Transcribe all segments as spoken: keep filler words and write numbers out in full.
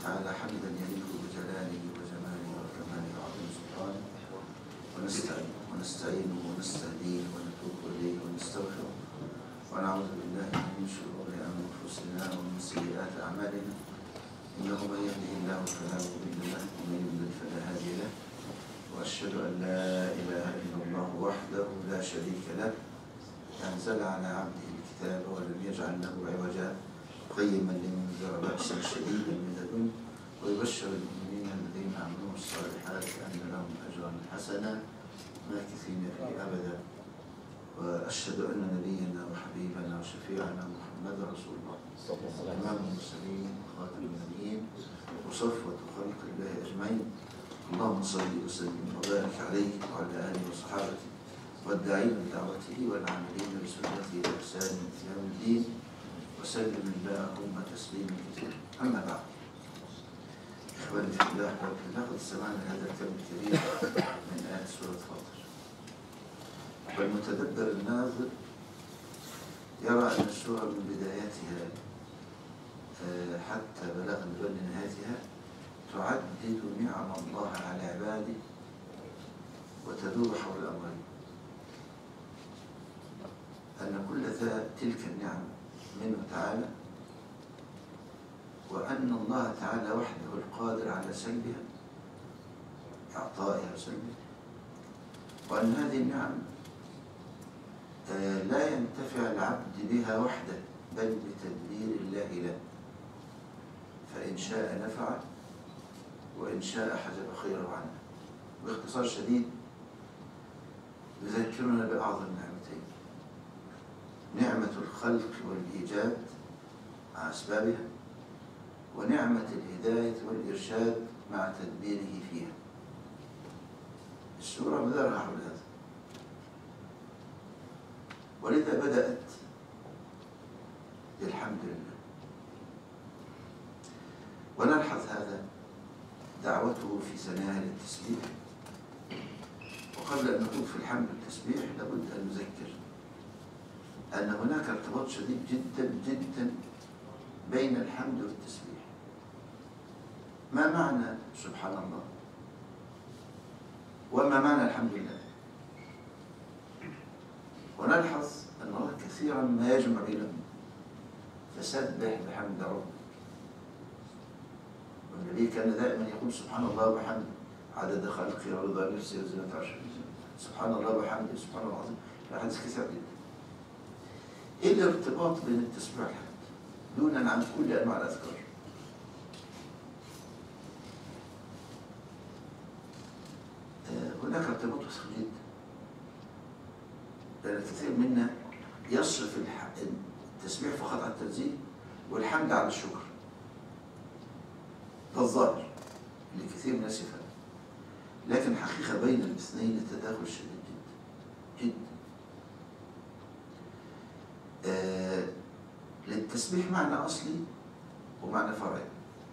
تعالى حمدا يليق بجلاله وجماله وكماله وعظيم سلطانه، ونستعين ونستعينه ونستهديه ونتوب اليه ونستغفره، ونعوذ بالله من شرور انفسنا ومن سيئات اعمالنا، انه من يهده الله فلا مضل له ومن يضلل فلا هادي له، واشهد ان لا اله الا الله وحده لا شريك له، انزل على عبده الكتاب ولم يجعل له عوجا قيما لينذر بأسا شديدا من لدنه ويبشر المؤمنين الذين عملوا الصالحات أن لهم أجرا حسنا ماكثين فيه أبدا. وأشهد أن نبينا وحبيبنا وشفيعنا محمد رسول الله إمام المرسلين وخاتم النبيين وصفوة خلق الله أجمعين. اللهم صل وسلم وبارك عليه وعلى آله وصحابته والداعين بدعوته والعاملين بسنته بإحسان إلى يوم الدين وسلم اللهم تسليما كثيرا. أما بعد، إخواني في الله لقد سمعنا هذا الكلام الكبير من آيات سورة فاطر، والمتدبر الناظر يرى أن السورة من بداياتها حتى بلغ البر نهايتها تعدد نعم الله على عباده وتدور حول أمرين، أن كل ذا تلك النعم منه تعالى، وأن الله تعالى وحده القادر على سلبها إعطائها وسلبها، وأن هذه النعم لا ينتفع العبد بها وحده بل بتدبير الله له، فإن شاء نفعه وإن شاء حجب خيره عنه. باختصار شديد يذكرنا بأعظم نعمتين: نعمة الخلق والإيجاد مع أسبابها، ونعمة الهداية والإرشاد مع تدبيره فيها. السورة مدارها حول هذا، ولذا بدأت بالحمد لله، ونلحظ هذا دعوته في ثنايا التسبيح. وقبل أن نقول في الحمد والتسبيح لابد أن نذكر أن هناك ارتباط شديد جدا جدا بين الحمد والتسبيح. ما معنى سبحان الله؟ وما معنى الحمد لله؟ ونلحظ أن الله كثيرا ما يجمع بينهم، فسبح بحمد ربك. والنبي كان دائما يقول سبحان الله وبحمده عدد خلقه ورضا نفسه وزنة عرشه، سبحان الله وبحمده سبحان الله العظيم. في حديث كثير جدا. ايه الارتباط بين التسبيح والحمد دونا عن كل انواع الاذكار؟ آه هناك ارتباط وثيق جدا، لان كثير منا يصرف التسبيح فقط على التنزيه والحمد على الشكر. ده الظاهر اللي كثير من الناس يفهم، لكن حقيقه بين الاثنين تداخل شديد جدا جدا. آه للتسبيح معنى أصلي ومعنى فرعي،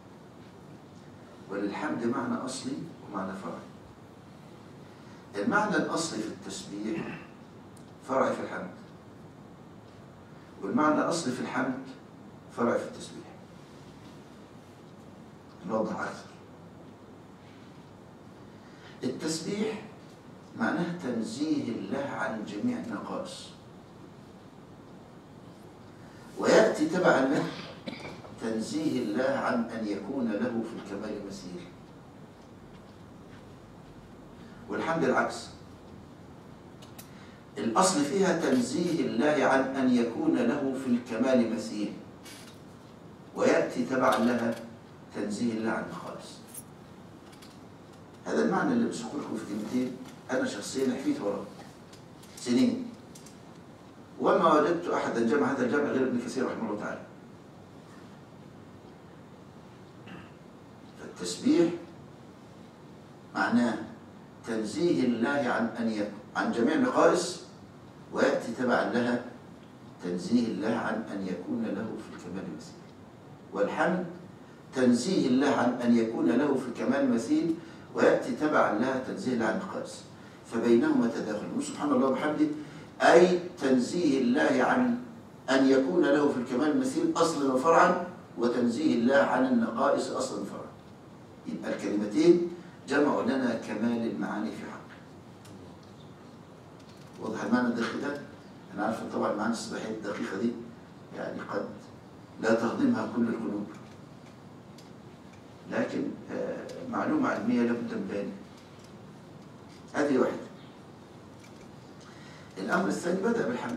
وللحمد معنى أصلي ومعنى فرعي. المعنى الأصلي في التسبيح فرعي في الحمد، والمعنى الأصلي في الحمد فرعي في التسبيح. نوضح أكثر. التسبيح معناه تنزيه الله عن جميع النقائص، ويأتي تبعا له تنزيه الله عن أن يكون له في الكمال مثيل. والحمد العكس، الأصل فيها تنزيه الله عن أن يكون له في الكمال مثيل، ويأتي تبعا لها تنزيه الله عن الخالص. هذا المعنى اللي بسوق لكم في كلمتين أنا شخصيا حفيت وراه سنين، وما وجدت أحدا جمع هذا الجمع غير ابن كثير رحمه الله تعالى. فالتسبيح معناه تنزيه الله عن أن يكون عن جميع النقائص، ويأتي تبعا لها تنزيه الله عن أن يكون له في الكمال مثيل. والحمد تنزيه الله عن أن يكون له في الكمال مثيل، ويأتي تبعا لها تنزيه الله عن النقائص، فبينهما تداخل. سبحان الله وبحمده أي تنزيه الله عن أن يكون له في الكمال مثيل أصلا وفرعا، وتنزيه الله عن النقائص أصلا وفرعا. يبقى الكلمتين جمعوا لنا كمال المعاني في حق. واضح المعنى الدقيق ده؟ أنا عارف طبعا المعاني الصباحية الدقيقة دي يعني قد لا تهضمها كل القلوب، لكن معلومة علمية لابد من بيانها. هذه واحدة. الأمر الثاني بدأ بالحمد،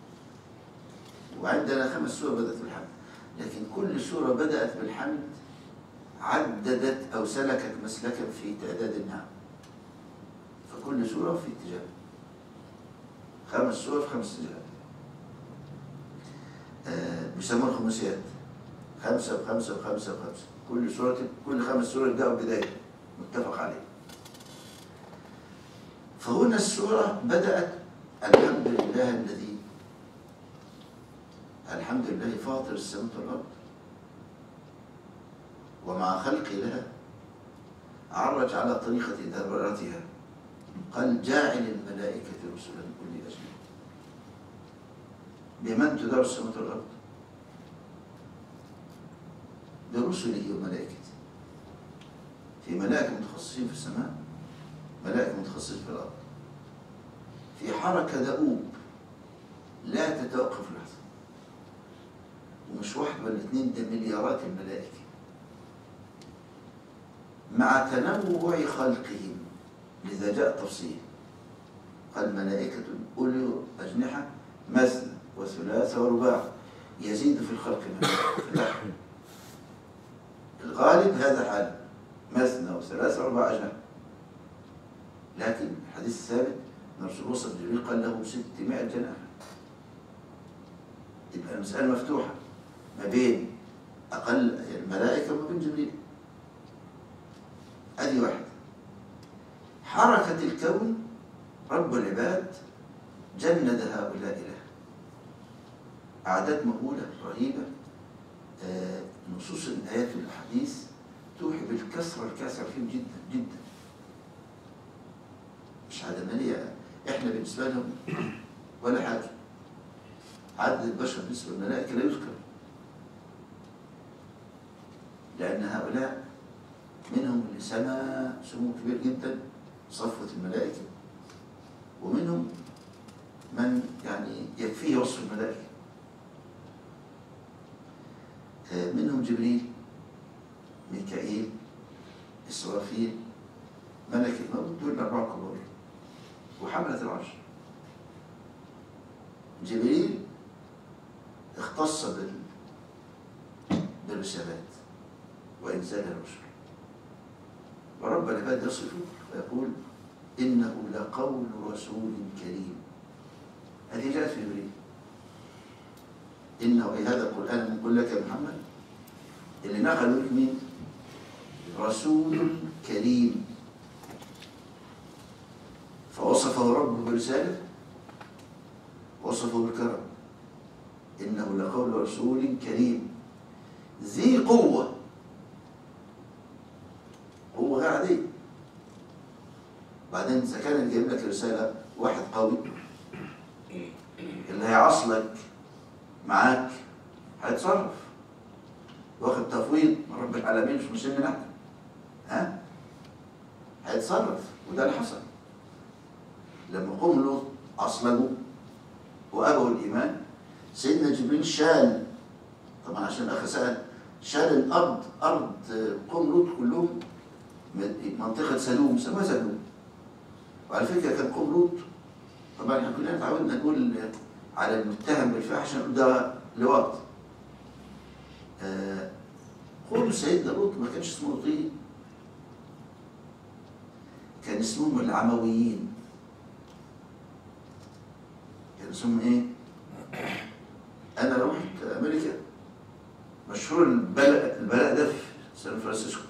وعندنا خمس سور بدأت بالحمد، لكن كل سورة بدأت بالحمد عددت أو سلكت مسلكا في تعداد النعم، فكل سورة في اتجاه، خمس سور في خمس اتجاهات. آه بيسموها الخماسيات، خمسة وخمسة وخمسة وخمسة، كل سورة كل خمس سور يبدأوا بداية متفق عليه. فهنا السورة بدأت الحمد لله الذي الحمد لله فاطر السماوات والأرض ومع خلقه لها عرج على طريقة دبرتها، قال جاعل الملائكة رسلا أولي أجنحة. بمن تدار السماوات والأرض؟ برسله وملائكته. في ملائكة متخصصين في السماء، ملائكة متخصصين في الأرض، في حركة دؤوب لا تتوقف لحظة، ومش واحد ولا اثنين، ده مليارات الملائكة مع تنوع خلقهم، لذا جاء التفصيل قال ملائكة أولي أجنحة مثنى وثلاث ورباع يزيد في الخلق ما الغالب هذا حال مثنى وثلاث ورباع أجنحة، لكن الحديث الثابت أن الرسول وصف جبريل قال له ستمائة جناح. يبقى المسألة مفتوحة ما بين أقل الملائكة وما بين جبريل. هذه واحدة. حركة الكون رب العباد جند هؤلاء له أعداد مهولة رهيبة. آه نصوص الآيات والأحاديث توحي بالكثرة الكاسرة فيهم جدا جدا، مش عدمانية. إحنا بالنسبة لهم ولا حاجة، عدد البشر بالنسبة للملائكة لا يذكر، لأن هؤلاء منهم اللي سما سمو كبير جدا صفوة الملائكة، ومنهم من يعني يكفيه وصف الملائكة. منهم جبريل، ميكائيل، إسرافيل، ملك الموت، دول الأربعة كبار، وحملة العرش. جبريل اختص بالرسالات وإنزال الرسل، ورب العباد يصفه ويقول إنه لقول رسول كريم. هذه جاءت في جبريل، إنه أي هذا القرآن نقول لك يا محمد، اللي نقلوا لك مين؟ رسول كريم. فوصفه ربه برسالة، وصفه بالكرم، إنه لقول رسول كريم ذي قوة، قوة غير عادية. بعدين إذا كان جايب لك رسالة واحد قوي اللي هيعصلك معاك هيتصرف، واخد تفويض من رب العالمين مش مسلم نحن، ها هيتصرف. وده اللي حصل لما قوم لوط عصلجوا وابوا الايمان. سيدنا جبريل شال، طبعا عشان الاخ سال، شال الارض، ارض قوم لوط كلهم، منطقه سلوم سموها سلوم. وعلى فكره كان قوم لوط، طبعا احنا كلنا اتعودنا نقول على المتهم بالفاحشه نقول ده لواط. آه قوم سيدنا لوط ما كانش اسمه لوطين، كان اسمهم العمويين. كان اسمهم ايه؟ انا لو رحت امريكا مشهور البلاء البلاء ده في سان فرانسيسكو،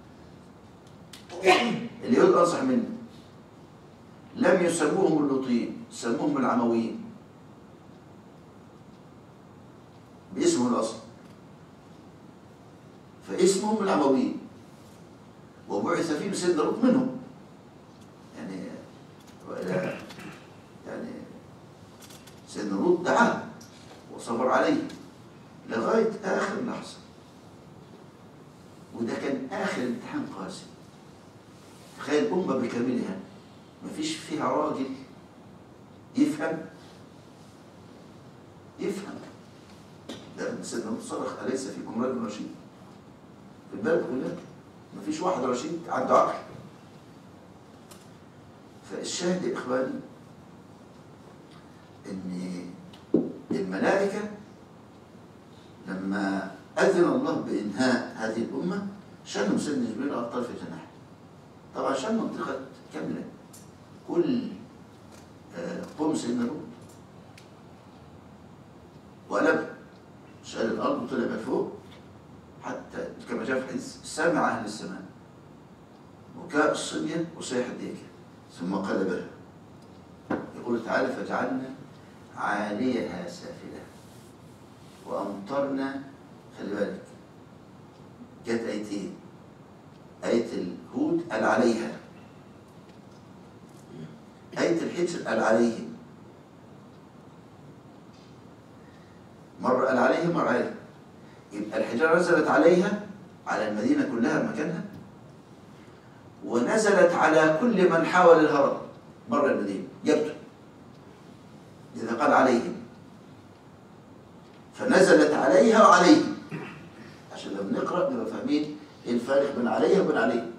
اليهود انصح منه، لم يسموهم اللوطيين، سموهم العمويين باسمه الاصل، فاسمهم العمويين، وبعث فيهم سيدنا لوط منهم. يعني يعني سيدنا لوط دعاه وصبر عليه لغايه اخر لحظه، وده كان آخر امتحان قاسي. تخيل أمة بكاملها مفيش فيها راجل يفهم يفهم ده سيدنا موسى صرخ أليس فيكم رجل رشيد؟ في البلد كلها مفيش واحد رشيد عنده عقل. فالشاهد يا إخواني إن الملائكة لما أذن الله بإنهاء هذه الأمة شنوا سيدنا جبريل على طرف جناحه. طبعا شن منطقة كاملة، كل قوم سيدنا لوط وقلب شال الأرض وطلع من فوق، حتى كما جاء في الحديث سمع أهل السماء بكاء الصبية وصيح الديكة ثم قلبها. يقول تعالى فجعلنا عاليها سافلة وأمطرنا. خلي بالك جت آيتين، آية الهود قال عليها، آية الحجر قال عليهم. مرة قال عليهم مرة عليهم. يبقى الحجارة نزلت عليها على المدينة كلها مكانها، ونزلت على كل من حاول الهرب بره المدينة جبته إذا قال عليهم، فنزلت عليها وعليهم عشان لما نقرأ نبقى فاهمين ايه الفارق بين عليها وبين عليه.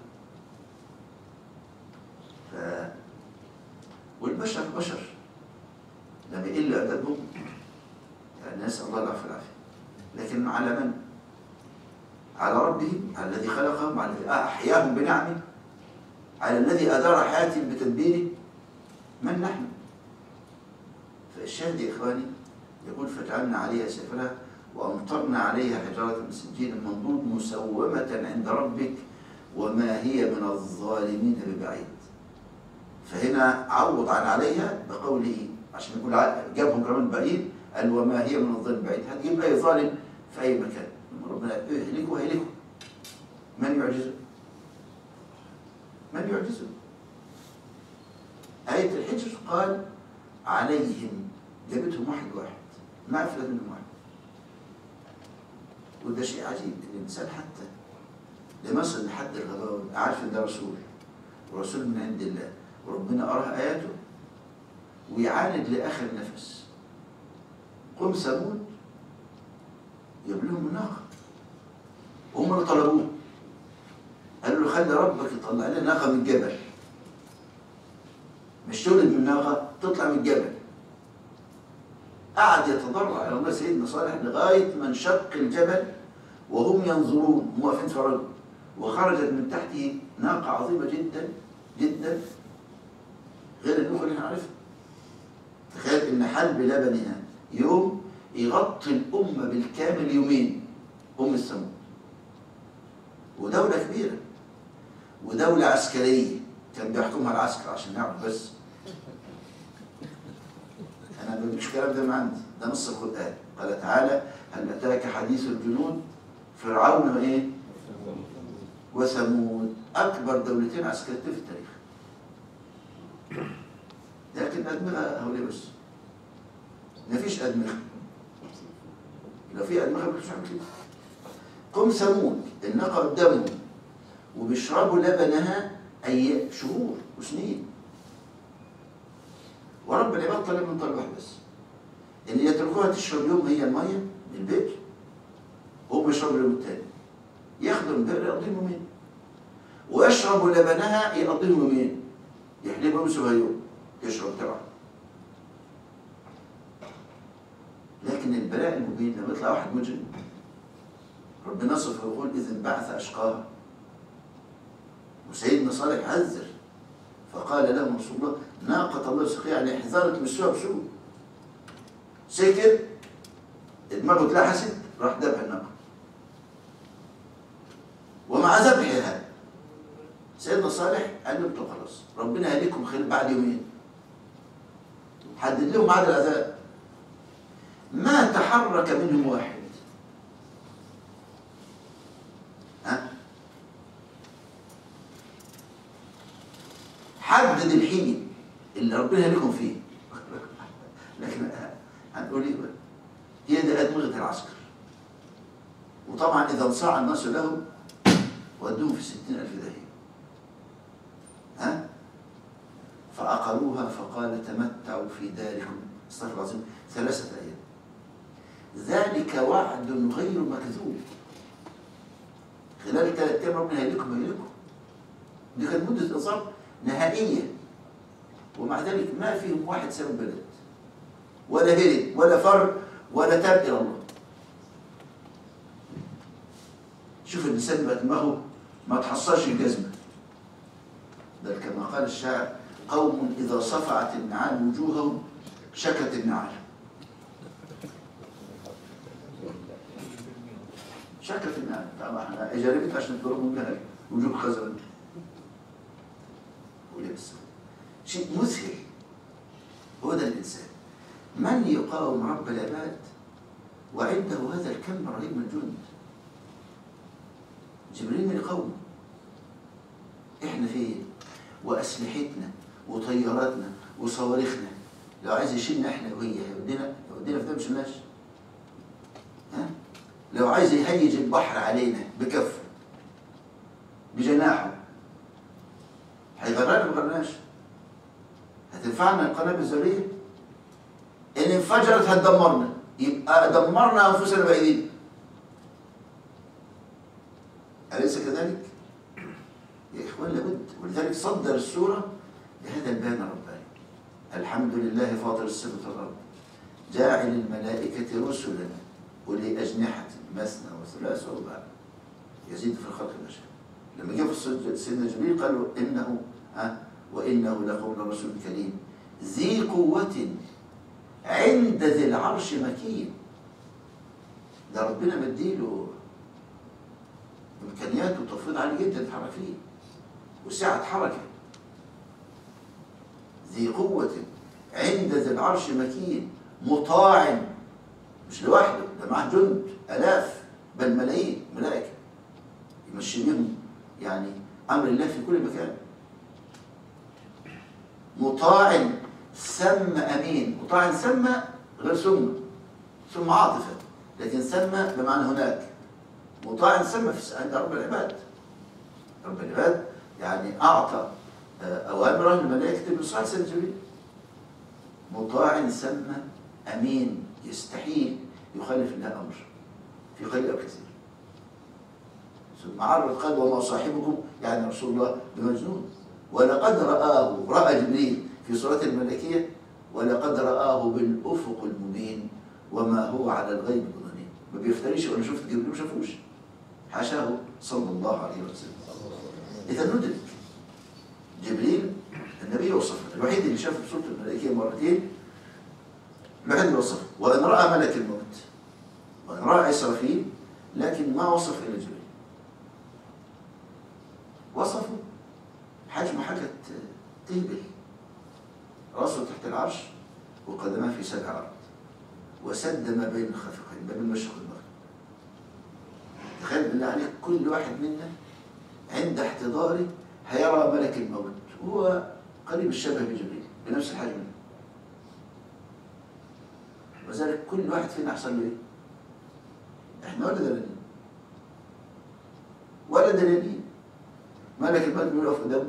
ف... والبشر بشر لما يقل أدبهم يعني نسأل الله العفو والعافية، لكن على من؟ على ربهم، على الذي خلقهم، على الذي أحياهم بنعمه، على الذي أدار حياتهم بتدبيره. من نحن؟ فالشاهد يا إخواني يقول فجعلنا عليها سافلها وأمطرنا عليها حجارة من سجيل منضود مسومة عند ربك وما هي من الظالمين ببعيد. فهنا عوض عن عليها بقوله عشان يقول جابهم كمان بعيد، قال وما هي من الظالم بعيد. هتجيب أي ظالم في أي مكان لما ربنا يهلكه هيهلكه. من يعجزه؟ من يعجزه؟ آية الحجر قال عليهم، جابتهم واحد واحد ما أفلت منهم واحد. وده شيء عجيب إن الإنسان حتى لما يصل لحد الغباوة عارف إن ده رسول ورسول من عند الله وربنا أراه آياته ويعاند لآخر نفس. قوم ثمود جاب لهم الناقة وهم اللي طلبوه، قالوا له خلي ربك يطلع لنا ناقة من الجبل، مش تولد من ناقة تطلع من الجبل. قعد يتضرع إلى الله سيدنا صالح لغاية ما انشق الجبل وهم ينظرون، هم واقفين يتفرجوا، وخرجت من تحته ناقة عظيمة جدا جدا غير النوخ اللي احنا عارفها. تخيل إن حلب لبنها يوم يغطي الأمة بالكامل يومين، أم الثمود. ودولة كبيرة ودولة عسكرية كان بيحكمها العسكر عشان نعرف بس. أنا مش كلام ده من عندي، ده نص القرآن. قال تعالى هل أتاك حديث الجنود فرعون وإيه؟ وثمود، أكبر دولتين عسكريتين في التاريخ. لكن أدمغة هؤلاء بس، مفيش أدمغة. لو في أدمغة مش هعمل كده. قوم ثمود الناقة قدامهم وبيشربوا لبنها أي شهور وسنين، ورب العباد طلب من طلب واحد بس، إن يتركوها تشرب يوم هي المية من البئر وهم يشربوا اليوم التاني، ياخدوا البئر يقضيهم يومين ويشربوا لبنها يقضيهم يومين، يحلبوا يمسوا يوم يشرب تبعه. لكن البلاء المبين لما يطلع واحد مجرم ربنا صفه ويقول إذ انبعث أشقاها. وسيدنا صالح حذر فقال لهم رسول الله ناقة الله سقيها، يعني احذروا تمسوها بسوء. سكر دماغه اتلحست راح ذبح الناقة. ومع ذبحها سيدنا صالح قال لهم خلاص ربنا يهلككم خير بعد يومين، حدد لهم ميعاد العذاب. ما تحرك منهم واحد. ها؟ حدد الحين اللي ربنا يهلكهم فيه. لكن هنقول ايه بقى؟ هي دي أدمغة العسكر. وطبعا إذا انصاع الناس لهم ودوهم في ستين ألف داهية. ها؟ فعقروها فقال تمتعوا في داركم استغفر الله العظيم ثلاثة أيام. ذلك وعد غير مكذوب. خلال ثلاث أيام ربنا هيهلكم هيهلكم. دي كانت مدة إنذار نهائية، ومع ذلك ما فيهم واحد ساب البلد ولا هرب ولا فر ولا تاب إلى الله. شوف الإنسان بقى دماغه ما تحصلش الجزمة. بل كما قال الشاعر قوم إذا صفعت النعال وجوههم شكت النعال. شكت النعال. طبعا احنا جربت عشان نضربهم بها وجوه خزرا ولبس. شيء مذهل. هو ده الإنسان من يقاوم رب العباد وعنده هذا الكم الرهيب من الجند. جبريل من يقاوم. احنا فين؟ واسلحتنا وطياراتنا وصواريخنا لو عايز يشيلنا احنا وهي هيودينا هيودينا في ده مش الناس. ها؟ لو عايز يهيج البحر علينا بكفه بجناحه هيغرقنا ما غرقناش. هتنفعنا القنابل الذريه؟ ان انفجرت هتدمرنا، يبقى دمرنا انفسنا بايدينا. أليس كذلك؟ يا إخوان لابد، ولذلك صدر السورة بهذا البيان الرباني. الحمد لله فاطر السماوات والأرض جاعل الملائكة رسلا أولي أجنحة مثنى وثلاث ورباع يزيد في الخلق ما شاء. لما جاء في سيدنا جبريل قالوا إنه أه وإنه لقول رسول كريم ذي قوة عند ذي العرش مكين. ده ربنا مديله إمكانيات وتفويض عالي جدا يتحرك فيه وسعة حركة. ذي قوة عند ذي العرش مكين مطاع، مش لوحده، ده معاه جند آلاف بل ملايين ملائكة يمشي بهم يعني أمر الله في كل مكان. مطاع ثم أمين. مطاع ثم غير ثم ثم عاطفة، لكن ثم بمعنى هناك. مطاع ثم في عند رب العباد. رب العباد يعني أعطى أوامره للملائكة بإصلاح سيدنا جبريل. مطاع ثم أمين، يستحيل يخالف الله أمر في قليل أو كثير. ثم عرض قال وما صاحبكم يعني رسول الله بمجنون. ولقد رآه رأى جبريل في صورته الملكية ولقد رآه بالأفق المبين وما هو على الغيب بضنين. ما بيفتريش وأنا شفت جبريل ما شافوش، حاشاه صلى الله عليه وسلم. إذا ندرك جبريل النبي وصفه الوحيد اللي شاف صورته الملائكية مرتين، الوحيد اللي وصفه. وإن رأى ملك الموت وإن رأى إسرافيل، لكن ما وصف إلا جبريل. وصفه حجم حاجة تهبل، رأسه تحت العرش وقدماه في سبع أرض وسد ما بين الخافقين ما بين المشرق والمغرب. تخيل بالله عليك كل واحد منا عند احتضاره هيرى ملك الموت وهو قريب الشبه بجبريل بنفس الحجم. وذلك كل واحد فينا حصل له ايه؟ احنا ولا دلالين ولا دلالين. ملك الموت بيقف قدامه،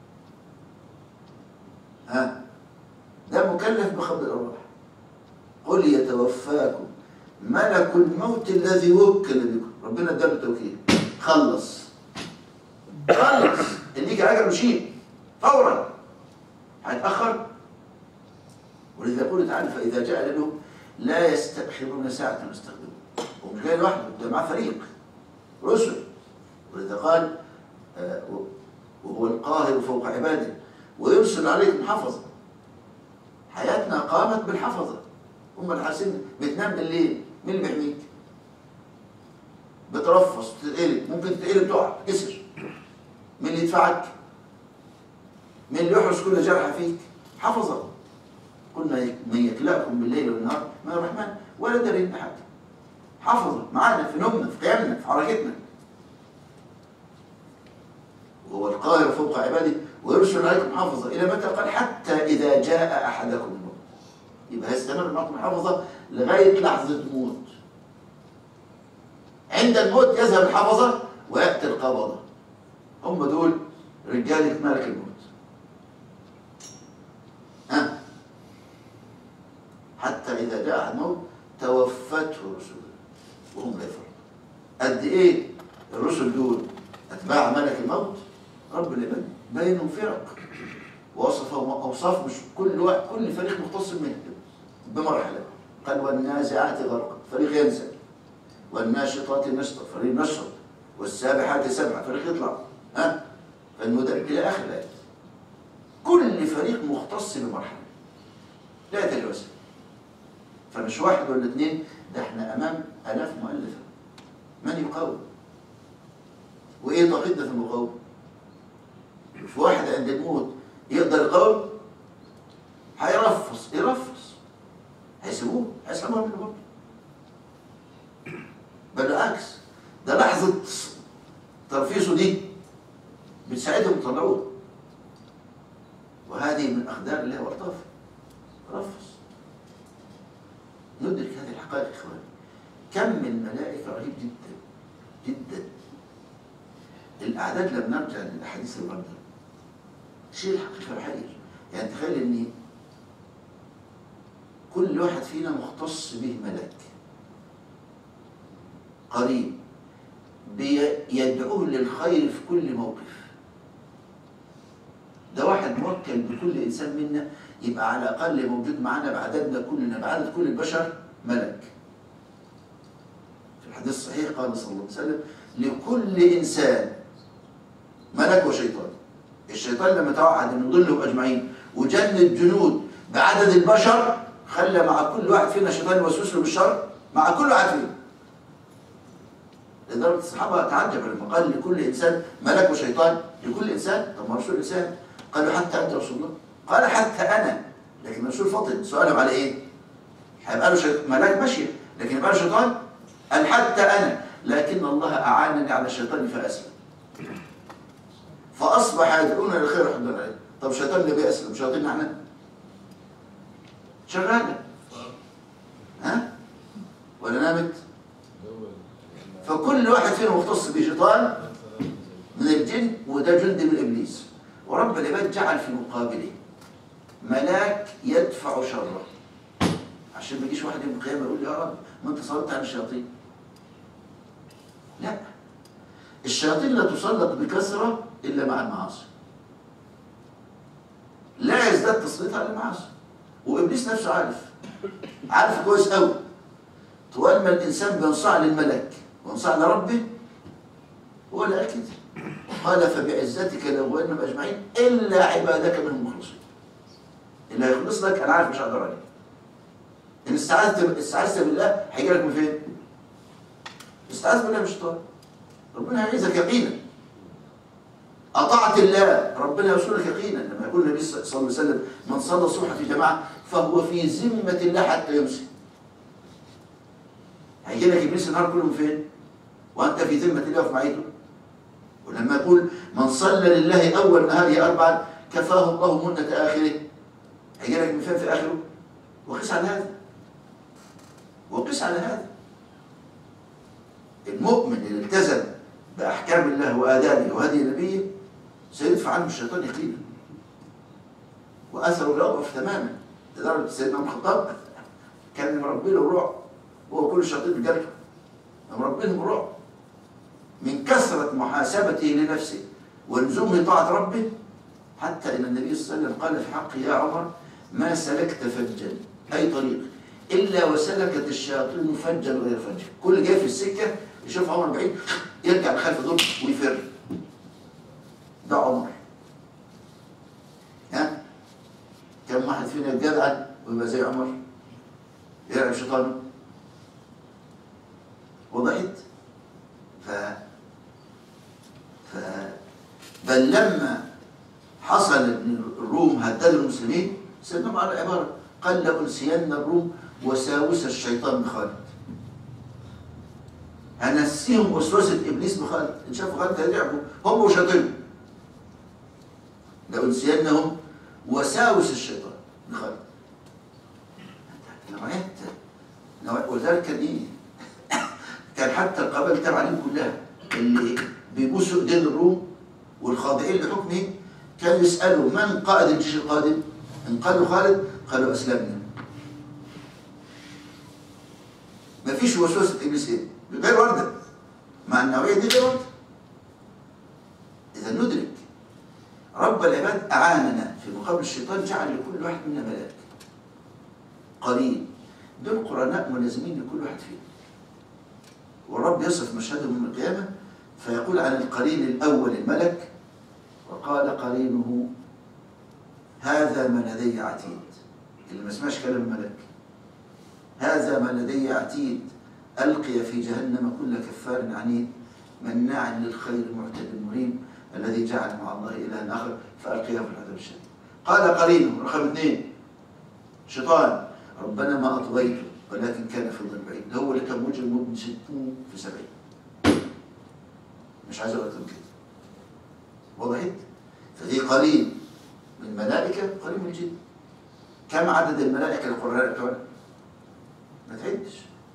ها ده مكلف بقبض الارواح. قل يتوفاكم ملك الموت الذي وكل بكم. ربنا اداله التوكيل، خلص خلص اللي يجي اجل وشيل فورا، هيتاخر. ولذا يقول تعالى فاذا جاء اجلهم لا يستأخرون ساعة يستقدمون. هو مش جاي لوحده، ده معاه فريق رسل. ولذا قال آه وهو القاهر فوق عباده ويرسل عليكم حفظة. حياتنا قامت بالحفظة. هم الحاسين بتنام بالليل، مين اللي بيحميك؟ بترفص بتتقلب، ممكن تتقلب تقع تكسر، مين اللي يدفعك؟ مين اللي يحرس كل جرح فيك؟ حفظة. قلنا من يكلأكم بالليل والنهار من الرحمن ولا دري بحد. حفظة معانا في نومنا في قيامنا في حركتنا. وهو القاهر فوق عباده ويرسل عليكم حفظة إلى متى؟ قال حتى إذا جاء أحدكم الموت. يبقى هيستمر معكم حفظة لغاية لحظة الموت. عند الموت يذهب الحفظة ويأتي القبضة هم دول رجالة ملك الموت. ها؟ حتى إذا جاء أحد الموت توفته رسله وهم لا يفرقون. قد إيه الرسل دول أتباع ملك الموت؟ رب العباد بينهم فرق ووصفهم أوصاف، مش كل واحد كل فريق مختص منه بمرحلة. قال والنازعات غرقا فريق ينزل، والناشطات نشطا فريق نشط، والسابحات سبعة فريق يطلع، ها؟ فالمدرب إلى آخر الآية. كل فريق مختص بمرحلة لا يتجاوزها. فمش واحد ولا اثنين، ده احنا أمام آلاف مؤلفة. من يقاوم؟ وإيه طاقتنا في المقاومة؟ في واحد عند الموت يقدر يقاوم؟ هيرفص يرفص هيسيبوه هيسلموها منه برضه. بل بالعكس، ده لحظة ترفيصه دي بتساعدهم يطلعوه. وهذه من أقدار الله والطاف. رفص. ندرك هذه الحقائق يا إخواني. كم من ملائكة رهيب جدا جدا. الأعداد لما نرجع للأحاديث الواردة شيء الحقيقة محير. يعني تخيل إن كل واحد فينا مختص به ملك قريب بيدعوه للخير في كل موقف. ده واحد موكل بكل إنسان منا يبقى على الأقل موجود معنا بعددنا كلنا، بعدد كل البشر ملك. في الحديث الصحيح قال صلى الله عليه وسلم لكل إنسان ملك وشيطان. الشيطان لما توعد أن يضلهم أجمعين وجند جنود بعدد البشر، خلى مع كل واحد فينا شيطان يوسوس له بالشر مع كل واحد فينا. لدرجة الصحابة تعجب لما قال لكل إنسان ملك وشيطان. لكل إنسان؟ طب ما رسول الإنسان. قالوا حتى أنت رسول الله؟ قال حتى أنا. لكن الرسول فطن سؤالهم على إيه؟ هيبقى له شيط... ملاك ماشية، لكن يبقى له شيطان؟ قال حتى أنا، لكن الله أعانني على الشيطان فأسلم. فأصبح يدعونا للخير والحمد لله. طب الشيطان اللي بيأسلم شياطيننا احنا؟ شغالة. ها؟ ولا نامت؟ فكل واحد فينا مختص بشيطان من الجن، وده جند من إبليس. ورب العباد جعل في مقابله ملاك يدفع شره، عشان ما يجيش واحد يوم القيامة يقول يا رب ما انت صلت على الشياطين. لا، الشياطين لا تسلط بكثرة إلا مع المعاصي. لا يزداد تسليطها على المعاصي. وإبليس نفسه عارف عارف كويس قوي. طول ما الإنسان بينصاع للملك وينصاع لربه هو لا أكيد. قال فبعزتك لأغوينهم أجمعين إلا عبادك منهم المخلصين. اللي هيخلص لك أنا عارف مش هقدر عليه. إن استعاذت استعاذت بالله هيجي لك من فين؟ استعاذ بالله مش طالب. ربنا هيعيذك يقينا. أطعت الله ربنا يوصلك يقينا. لما يقول النبي صلى الله عليه وسلم من صلى الصبح في جماعة فهو في ذمة الله حتى يمسي. هيجي لك إبليس النهار كله من فين؟ وأنت في ذمة الله وفي معيته. ولما يقول من صلى لله أول نهاره أربعا كفاه الله منة آخره، هيجي لك من فين في آخره؟ وقس على هذا. وقس على هذا. المؤمن اللي التزم بأحكام الله وآدابه وهدي نبيه سيدفع عنه الشيطان يقينا. وأثره يضعف تماما لدرجة سيدنا عمر الخطاب كان مربي له رعب، وهو كل الشياطين بجرحه مربي لهم رعب من كثرة محاسبته لنفسه ولزومه طاعة ربه، حتى إن النبي صلى الله عليه وسلم قال في حقه يا عمر ما سلكت فجا أي طريق إلا وسلكت الشياطين فجا غير فج. كل جاي في السكة يشوف عمر بعيد يرجع لخلف دول ويفر. ده عمر. ها؟ كم واحد فينا يتجدع ويبقى زي عمر؟ يلعب شيطانه. وضحت؟ ف... ف... بل لما حصل ان الروم هددوا المسلمين سيدنا على عباره قال لأنسين الروم وساوس الشيطان بخالد. هنسيهم وسوسه ابليس بخالد. ان شافوا خالد هيلعبوا هم وشياطينهم. لأنسينهم وساوس الشيطان بخالد. نوعيات نوعيات. ولذلك كان ايه؟ كان حتى القبائل تبع عليهم كلها اللي بيبوسوا ايدين الروم الخاضعين لحكمه كانوا يسألوا من قائد الجيش القادم؟ إن قالوا خالد قالوا أسلمنا. ما فيش وسوسة إبليس إيه؟ غير واردة. مع النوعية دي غير واردة. إذا ندرك رب العباد أعاننا في مقابل الشيطان، جعل لكل واحد منا ملاك قرين، دول قرناء ملازمين لكل واحد فينا. والرب يصف مشهدهم يوم القيامة فيقول عن القرين الأول الملك: وقال قرينه هذا ما لدي عتيد. اللي ما سمعش كلام الملك، هذا ما لدي عتيد، ألقي في جهنم كل كفار عنيد مناع للخير معتد مريب الذي جعل مع الله إلها آخر فألقيه في العذاب الشديد. قال قرينه رقم اثنين شيطان: ربنا ما أطغيته ولكن كان في ظل بعيد. هو اللي كان مجرم مبن ستين في سبعين. مش عايز أقول أكتر من كده. وضحت؟ فدي قليل من الملائكة، قليل من الجن. كم عدد الملائكة القرآن بتوعنا؟ ما تعدش.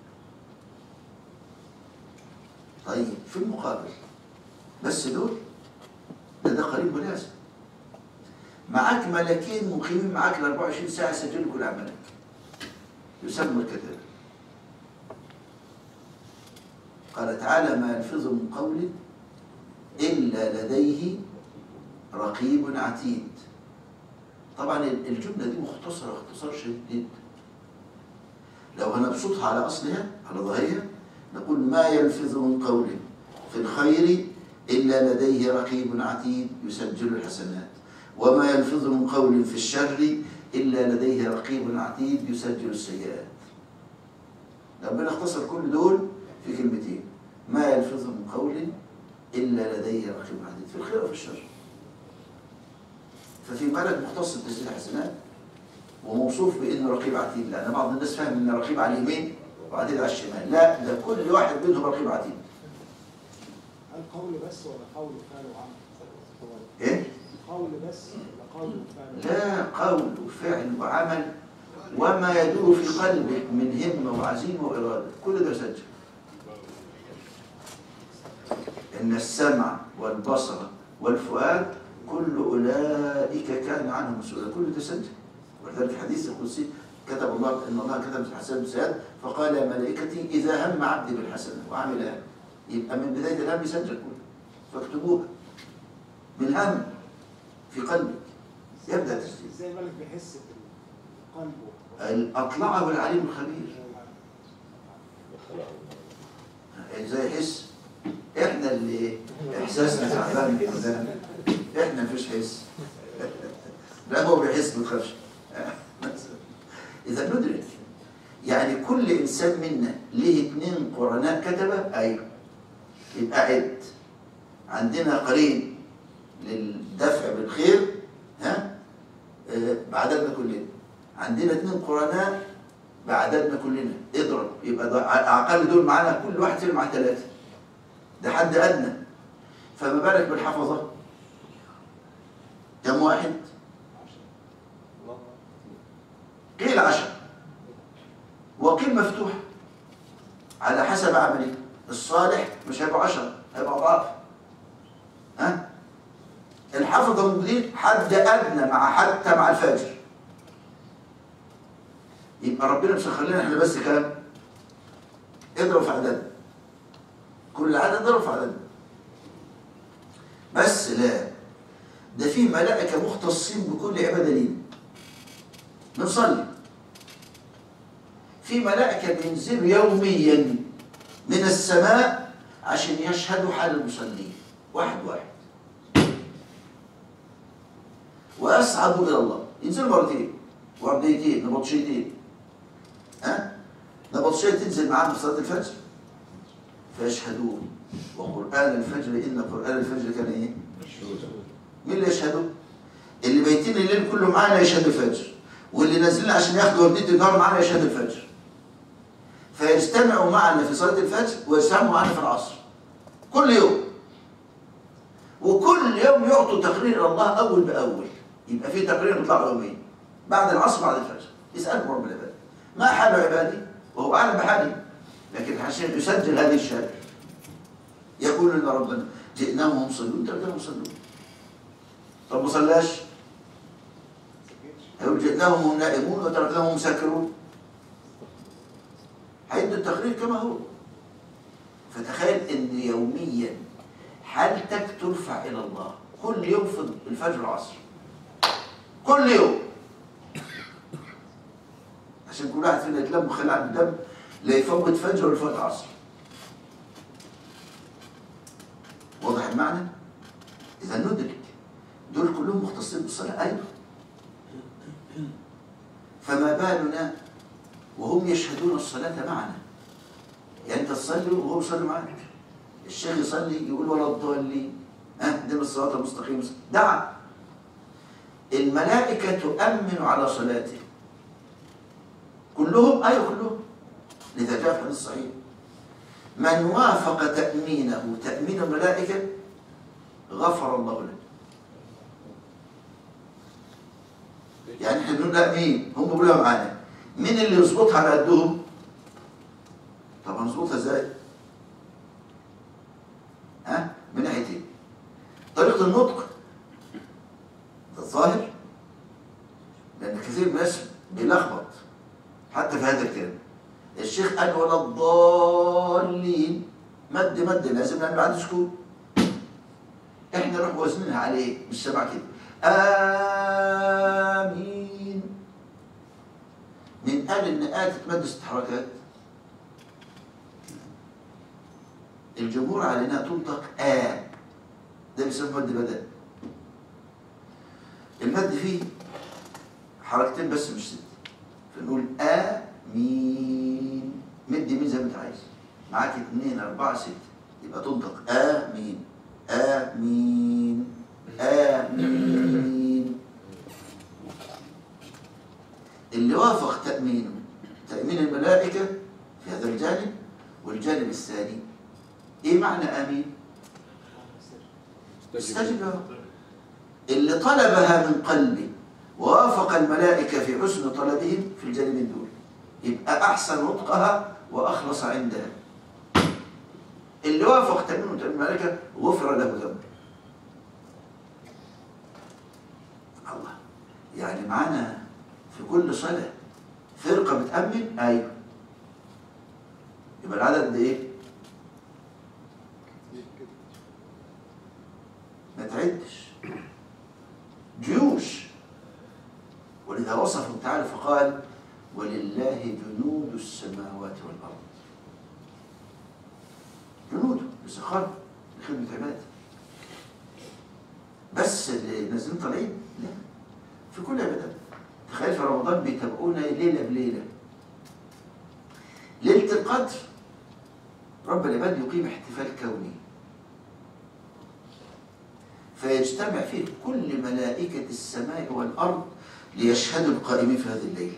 طيب في المقابل بس دول ده ده قريب ملازم. معاك ملكين مقيمين معاك ال أربعة وعشرين ساعة يسجلوا كل أعمالك، يسموا الكتاب. قال تعالى: ما يلفظ من قول إلا لديه رقيب عتيد. طبعا الجملة دي مختصرة اختصار شديد جدا. لو هنبسطها على أصلها على ظاهرها نقول: ما يلفظ من قول في الخير إلا لديه رقيب عتيد يسجل الحسنات، وما يلفظ من قول في الشر إلا لديه رقيب عتيد يسجل السيئات. ربنا اختصر كل دول في كلمتين: ما يلفظ من قول إلا لديه رقيب عتيد، في الخير وفي الشر. ففي ملك مختص بتسجيل الحسنات وموصوف بأنه رقيب عتيد، لأن بعض الناس فاهم أن رقيب على اليمين وعتيد على الشمال. لا، ده كل واحد منهم رقيب عتيد. هل قول بس ولا قول وفعل وعمل؟ ايه؟ قول بس ولا قول وفعل؟ لا، قول وفعل وعمل وما يدور في قلبك من همة وعزيمة وإرادة، كل ده سجل. إن السمع والبصر والفؤاد كل أولئك كان عنه مسؤولا، كل ده سجل. ولذلك الحديث القدسي كتب الله إن الله كتب الحسنات بالسيئات فقال: يا ملائكتي إذا هم عبدي بالحسنة وعملها، يبقى من بداية الهم يسجل كله، فاكتبوها من هم في قلبك يبدأ تسجيل. ازاي الملك بيحس بقلبه؟ الأطلعه العليم الخبير. ازاي يحس؟ احنا اللي احساسنا تعبان كده، احنا مفيش حس. لا، هو بيحس، ما تخافش. اذا ندرك يعني كل انسان منا ليه اثنين قرناء كتبه، ايوه، يبقى عد. عندنا قرين للدفع بالخير، ها، آه بعددنا كلنا. عندنا اثنين قرناء بعددنا كلنا، اضرب، يبقى اقل دول معانا، كل واحد فينا مع ثلاثه، ده حد ادنى. فما بالك بالحفظه؟ كم واحد؟ قيل عشر وقيل مفتوح على حسب عمله. الصالح مش هيبقى عشرة، هيبقى أضعاف. ها؟ الحفظة موجودين حد أدنى مع حتى مع الفجر. يبقى ربنا مسخر لنا احنا بس كام؟ اضرب في عدد. كل عدد اضرب في عدد. بس لا، ده في ملائكة مختصين بكل عبادة لينا. بنصلي. في ملائكة بينزلوا يوميا من السماء عشان يشهدوا حال المصلين واحد واحد، وأصعدوا إلى الله. ينزلوا مرتين وعبديتين نبطشيتين. ها؟ نبطشية تنزل معاهم في صلاة الفجر فيشهدون. وقرآن الفجر إن قرآن الفجر كان إيه؟ مين اللي يشهدوا؟ اللي بيتين الليل كله معانا يشهد الفجر، واللي نازلين عشان ياخدوا وردية النهار معانا يشهد الفجر. فيجتمعوا معنا في صلاة الفجر ويجتمعوا معنا في العصر كل يوم. وكل يوم يعطوا تقرير إلى الله أول بأول. يبقى في تقرير بيطلع يومين بعد العصر بعد الفجر. يسألهم رب العباد: ما حال عبادي؟ وهو أعلم بحالي، لكن عشان يسجل هذه الشهادة يقول لنا ربنا: جئناهم هم يصلون، تركناهم يصلون. طب ما صلاش؟ هيقول جئناهم وهم نائمون وتركناهم وهم مسكرون. هيدوا التقرير كما هو. فتخيل ان يوميا حالتك ترفع الى الله كل يوم في الفجر والعصر، كل يوم، عشان كل واحد فينا يتلم خلع الدم لا يفوت فجر ولا يفوت عصر. واضح المعنى؟ اذا ندرك دول كلهم مختصين بالصلاه ايضا، فما بالنا وهم يشهدون الصلاه معنا. يعني انت تصلي وهو يصلي معاك، الشيخ يصلي يقول ولا الضالين ها اهدنا الصراط المستقيم، دعا. الملائكه تؤمن على صلاته كلهم، ايوه كلهم، لذا جاء في الحديث الصحيح من وافق تأمينه تأمين الملائكة غفر الله له. يعني احنا بنقول امين، هم بيقولوها معانا، مين اللي يظبطها على قدهم؟ طب هنظبطها ازاي؟ ها؟ من ناحيتين. طريقة النطق ده الظاهر، لأن كثير من الناس بيلخبط حتى في هذا الكلام. الشيخ قال ولا الضالين، مد مد لازم نعمل بعد سكوت. احنا نروح وزنها عليه مش سامع كده آمين. من قال إن آه تتمد ست حركات؟ الجمهور على إنها تنطق آ، ده بيسموه مد بدل. المد فيه حركتين بس مش ست، فنقول آمين. مد يمين زي ما أنت عايز، معاك اتنين أربعة ستة، يبقى تنطق آمين آمين آمين. اللي وافق تأمينه تأمين الملائكة في هذا الجانب، والجانب الثاني إيه معنى آمين؟ استجب له. اللي طلبها من قلبه ووافق الملائكة في حسن طلبهم في الجانبين دول، يبقى أحسن نطقها وأخلص عندها. اللي وافق تأمين الملائكة غفر له ذنبه. الله، يعني معانا في كل صلاة فرقة بتأمن؟ أيوه. يبقى العدد ده إيه؟ ما تعدش، جيوش. ولذا وصفه تعالى فقال ولله جنود السماوات والأرض. جنوده بسخر لخدمة عباده. بس اللي نازلين طالعين لا، في كل عبادة. تخيل في رمضان بيتابعونا ليلة بليلة. ليلة القدر رب العباد يقيم احتفال كوني فيجتمع فيه كل ملائكة السماء والأرض ليشهدوا القائمين في هذه الليلة.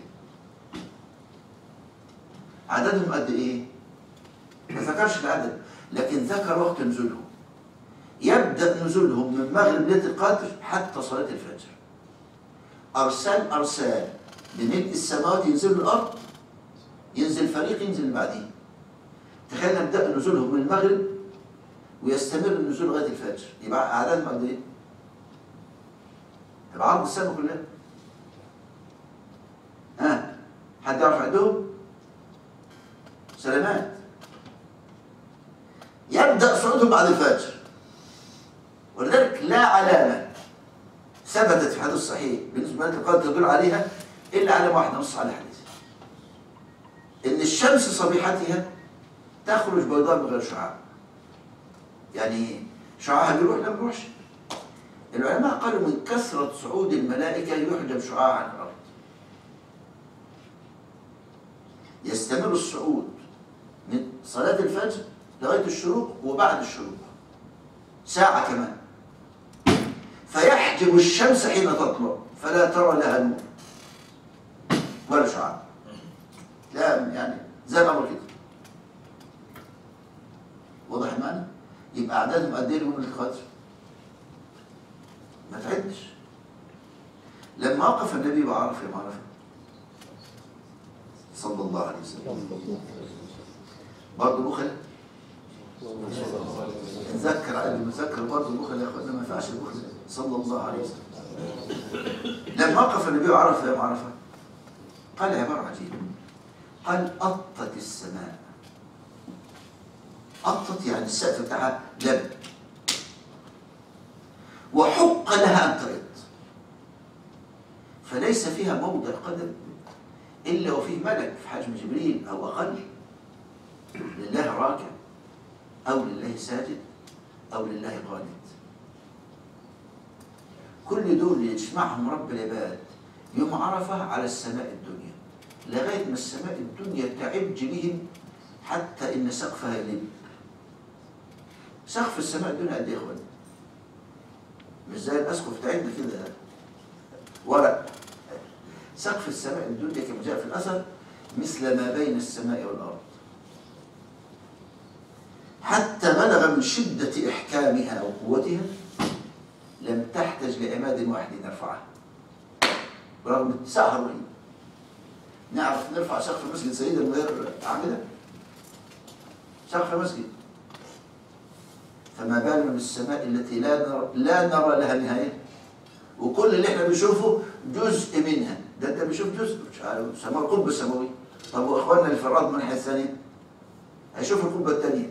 عددهم قد إيه؟ ما ذكرش العدد، لكن ذكر وقت نزولهم. يبدأ نزولهم من مغرب ليلة القدر حتى صلاة الفجر. أرسال أرسال بملء السماوات ينزل الأرض، ينزل فريق ينزل اللي بعديه. تخيل نبدأ نزولهم من المغرب ويستمر النزول لغاية الفجر، يبقى أعدادهم قد إيه؟ يبقى عرض السماء كلها. ها؟ حد يعرف عندهم؟ سلامات. يبدأ صعودهم بعد الفجر، ولذلك لا علامة ثبتت في حديث صحيح بالنسبة لملائكة القدر تدل عليها إلا علامة واحدة نص على الحديث، إن الشمس صبيحتها تخرج بيضاء من غير شعاع. يعني شعاعها بيروح لا ما بيروحش. العلماء قالوا من كثرة صعود الملائكة يحجب شعاع عن الأرض. يستمر الصعود من صلاة الفجر لغاية الشروق وبعد الشروق ساعة كمان، فيحجب الشمس حين تطلع فلا ترى لها نور ولا شعاع. لا يعني زي الأمر كده. واضح المعنى؟ يبقى أعدادهم قد إيه ليلة القدر؟ ما تعدش. لما وقف النبي بعرفة يوم عرفة صلى الله عليه وسلم برضه بخل. نذكر على المذكر برضه بخل يا اخوانا، ما ينفعش البخل. صلى الله عليه وسلم. لما وقف النبي عرفة يوم عرفة قال عبارة عجيبة، قال أطت السماء. أطت يعني السقف بتاعها لب، وحق لها أن ترد، فليس فيها موضع قدم إلا وفيه ملك في حجم جبريل أو أقل لله راكع أو لله ساجد أو لله قانت. كل دول يجمعهم رب العباد يوم عرفة على السماء الدنيا، لغاية ما السماء الدنيا تعج بهم حتى إن سقفها يلم. سقف السماء الدنيا قد إيه يا إخوان؟ مش زي الأسقف بتاعتنا كده ورق. سقف السماء الدنيا كما جاء في الأثر مثل ما بين السماء والأرض، حتى بلغ من شدة إحكامها وقوتها لم تحتج لعماد واحد يرفعها برغم اتساعها الرهيب. نعرف نرفع سقف مسجد سيدنا من غير أعمدة؟ سقف مسجد، فما بالنا بالسماء التي لا نرى, لا نرى لها نهاية، وكل اللي احنا بنشوفه جزء منها. ده انت بيشوف جزء مش عارف سماء القطب السماوي. طب واخواننا اللي في الارض من الناحيه الثانيه هيشوفوا القطبه الثانيه،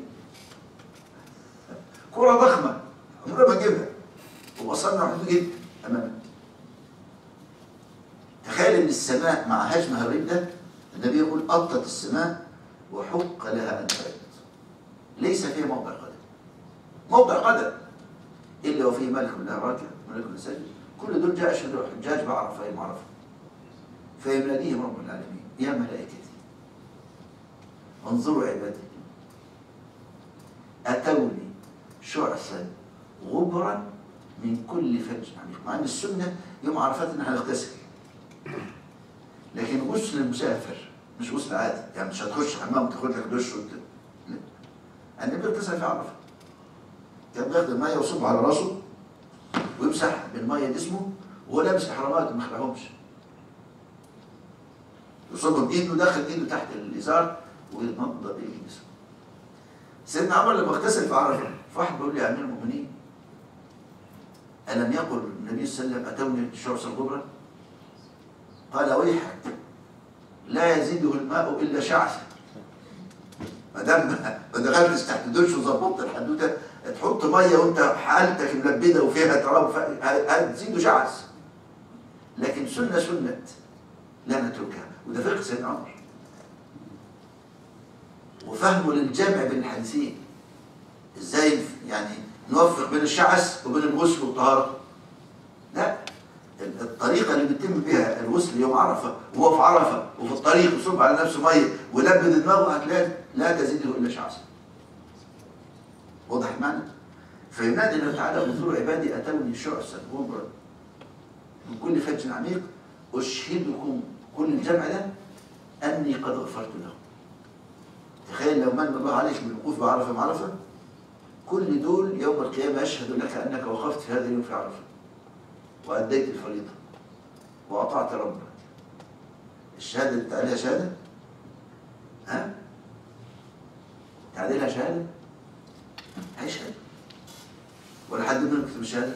كره ضخمه عمرنا ما نجيبها وبصرنا محدود جدا امامنا. تخيل ان السماء مع حجمها الرهيب ده النبي يقول أطت السماء وحق لها ان ترد، ليس فيها موضع قدم، موضع قدم الا وفيه ملك له راكع ملك له ساجد. كل دول جاء يشهدوا حجاج بعرفه يوم عرفه، فيناديهم رب العالمين يا ملائكتي انظروا عبادي اتوني شعثا غبرا من كل فج عميق. مع ان السنه يوم عرفات ان احنا نغتسل، لكن غسل المسافر مش غسل عادي، يعني مش هتخش حمام تاخد لك دش وت... لا، النبي اغتسل في عرفه، كان بياخد الميه ويصب على راسه ويمسح بالميه جسمه وهو لابس احرامات وما يخلعهمش، يصب بايده داخل ايده تحت الازار ويتنضى بايده جسمه. سيدنا عمر لما اغتسل في عرفه فواحد بيقول لي يا امير المؤمنين الم يقل النبي صلى الله عليه وسلم اتوني شعث الغبره؟ قال ويحك لا يزيده الماء الا شعثا. ما دام ما دخلتش تحت دش وظبطت الحدوته تحط ميه وانت حالتك ملبده وفيها تراب هتزيده شعث، لكن سنه سنه لا نتركها. وده فقه سيدنا عمر وفهمه للجمع بين الحديثين، ازاي يعني نوفق بين الشعث وبين الغسل والطهاره. لا، الطريقه اللي بيتم بها الغسل يوم عرفه وهو في عرفه وفي الطريق يصب على نفسه ميه ويلبد دماغه هتلاقي لا تزيده الا شعثا. واضح المعنى؟ فينادي الله تعالى انظروا عبادي اتوني شعثا غبرا من كل فج عميق اشهدكم، كل الجمع ده اني قد غفرت له. تخيل لو من الله عليك بالوقوف بعرفه بعرفه، كل دول يوم القيامه يشهد لك انك وقفت في هذا اليوم في عرفه واديت الفريضه واطعت ربك. الشهاده اللي تعاليها شهاده؟ ها؟ تعاليها شهاده؟ هيشهد ولا حد منهم يكتب الشهاده؟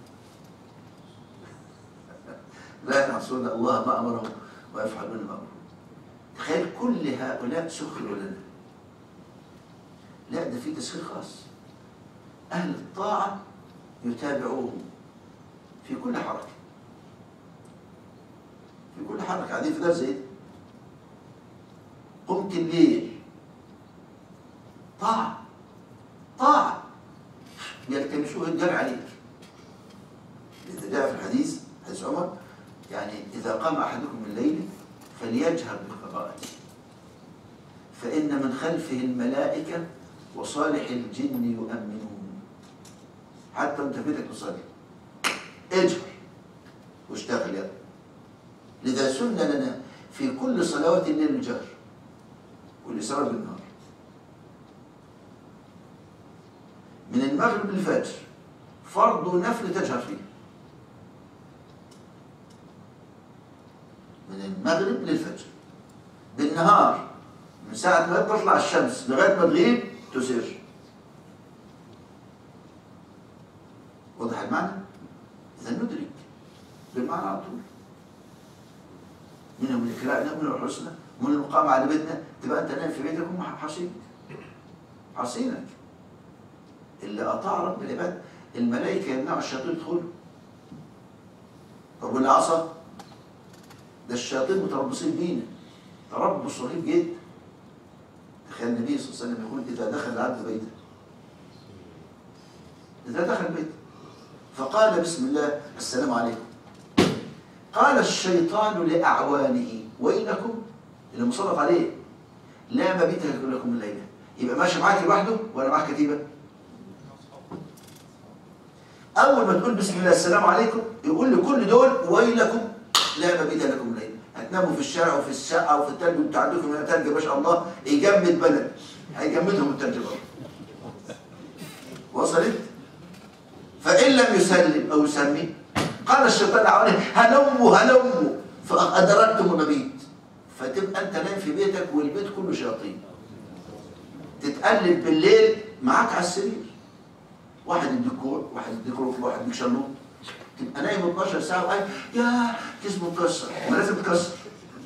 لا يعصون الله ما امرهم ويفعلون ما امرهم. تخيل كل هؤلاء سخروا لنا. لا، ده في تسخير خاص. اهل الطاعه يتابعوهم في كل حركه، في كل حركه. قاعدين في درس زي قمت الليل طاعه طاعه يلتمسوه الجمع عليك. إذا جاء في الحديث حديث عمر يعني إذا قام أحدكم من الليل فليجهر بقراءته فإن من خلفه الملائكة وصالح الجن يؤمنون. حتى وأنت في بيتك تصلي اجهر واشتغل يا. لذا سن لنا في كل صلوات الليل الجهر والإسرار بالنهار، من المغرب للفجر فرض ونفل تجهر فيه، من المغرب للفجر. بالنهار من ساعة ما تطلع الشمس لغاية ما تغيب تسر. واضح المعنى؟ معنا على طول. منهم من إكرائنا ومن الحسنى ومن المقام على بيتنا، تبقى أنت نايم في بيتك هم حاصينك حاصينك. اللي أطاع رب العباد الملائكة يمنعوا الشياطين يدخلوا. طب واللي عصى؟ ده الشياطين متربصين بينا تربص رهيب جدا. تخيل النبي صلى الله عليه وسلم يقول إذا دخل العبد بيته، إذا دخل بيته فقال بسم الله السلام عليكم، قال الشيطان لأعوانه ويلكم، اللي مسلط عليه، لا مبيت لكم الليلة. يبقى ماشي معاك لوحده ولا معاك كتيبة؟ أول ما تقول بسم الله السلام عليكم يقول لكل دول ويلكم لا مبيت لكم الليلة. هتناموا في الشارع وفي الشقة وفي التلج، وانتوا عندكم هنا تلج ما شاء الله يجمد بلد، هيجمدهم التلج برضه. وصلت؟ فإن لم يسلم أو يسمي قال الشيطان لأعوانه هلموا هلموا فأدركتم المبيت. فتبقى أنت نايم في بيتك والبيت كله شياطين، تتقلب بالليل معاك على السرير، واحد يديك كوع، واحد يديك ركبه، واحد يديك شلوط، تبقى نايم اتناشر ساعه وقايم يا جسمه مكسر، ما لازم تكسر.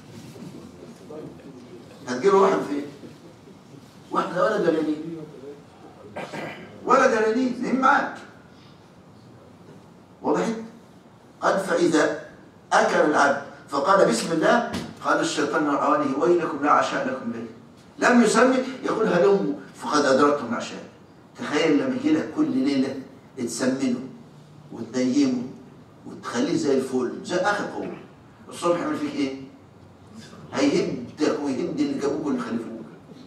هتجيله واحد فين؟ واحده ولا دلالين ولا دلالين نايم معاك. وضحت؟ قال فإذا أكل العبد فقال بسم الله قال الشيطان لأعوانه ويلكم لا عشاء لكم ليل. لم يسمي يقول هلموا فقد أدركتم العشاء. تخيل لما يجي لك كل ليلة تسمنه وتنيمه وتخليه زي الفل زي آخر قوة، الصبح يعمل فيك إيه؟ هيهدك ويهد اللي جابوك واللي خلفوك.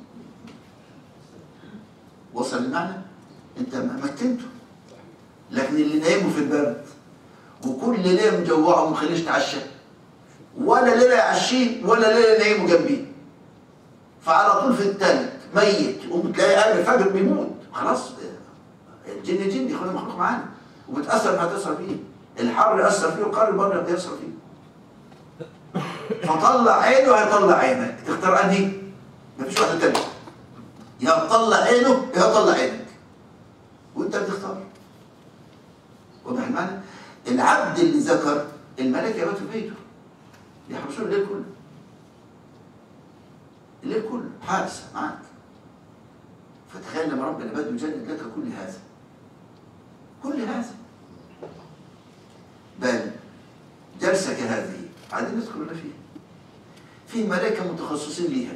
وصل المعنى؟ أنت مكنته. لكن اللي نايمه في البرد وكل ليلة مجوعه وما مخليش تعشى، ولا ليلة يعشيه ولا ليلة نايمه جنبيه، فعلى طول في التلج ميت، يقوم تلاقي قبل الفجر بيموت خلاص. الجن جن يخليه مخلوق معانا وبتأثر ما تأثر فيه، الحر يأثر فيه والقر برضه بيأثر فيه. فطلع عينه هيطلع عينك، تختار أنهي؟ مفيش واحدة تانية، يا تطلع عينه يا تطلع عينك وأنت بتختار. واضح المعنى؟ العبد اللي ذكر الملائكة يبات في بيته يحرسوه الليل كله، الليل كله حارس معاك. فتخيل لما ربنا بده يجدد لك كل هذا كل هذا بل جلسة كهذه عايزين ندخل لنا فيها. في ملائكة متخصصين ليها،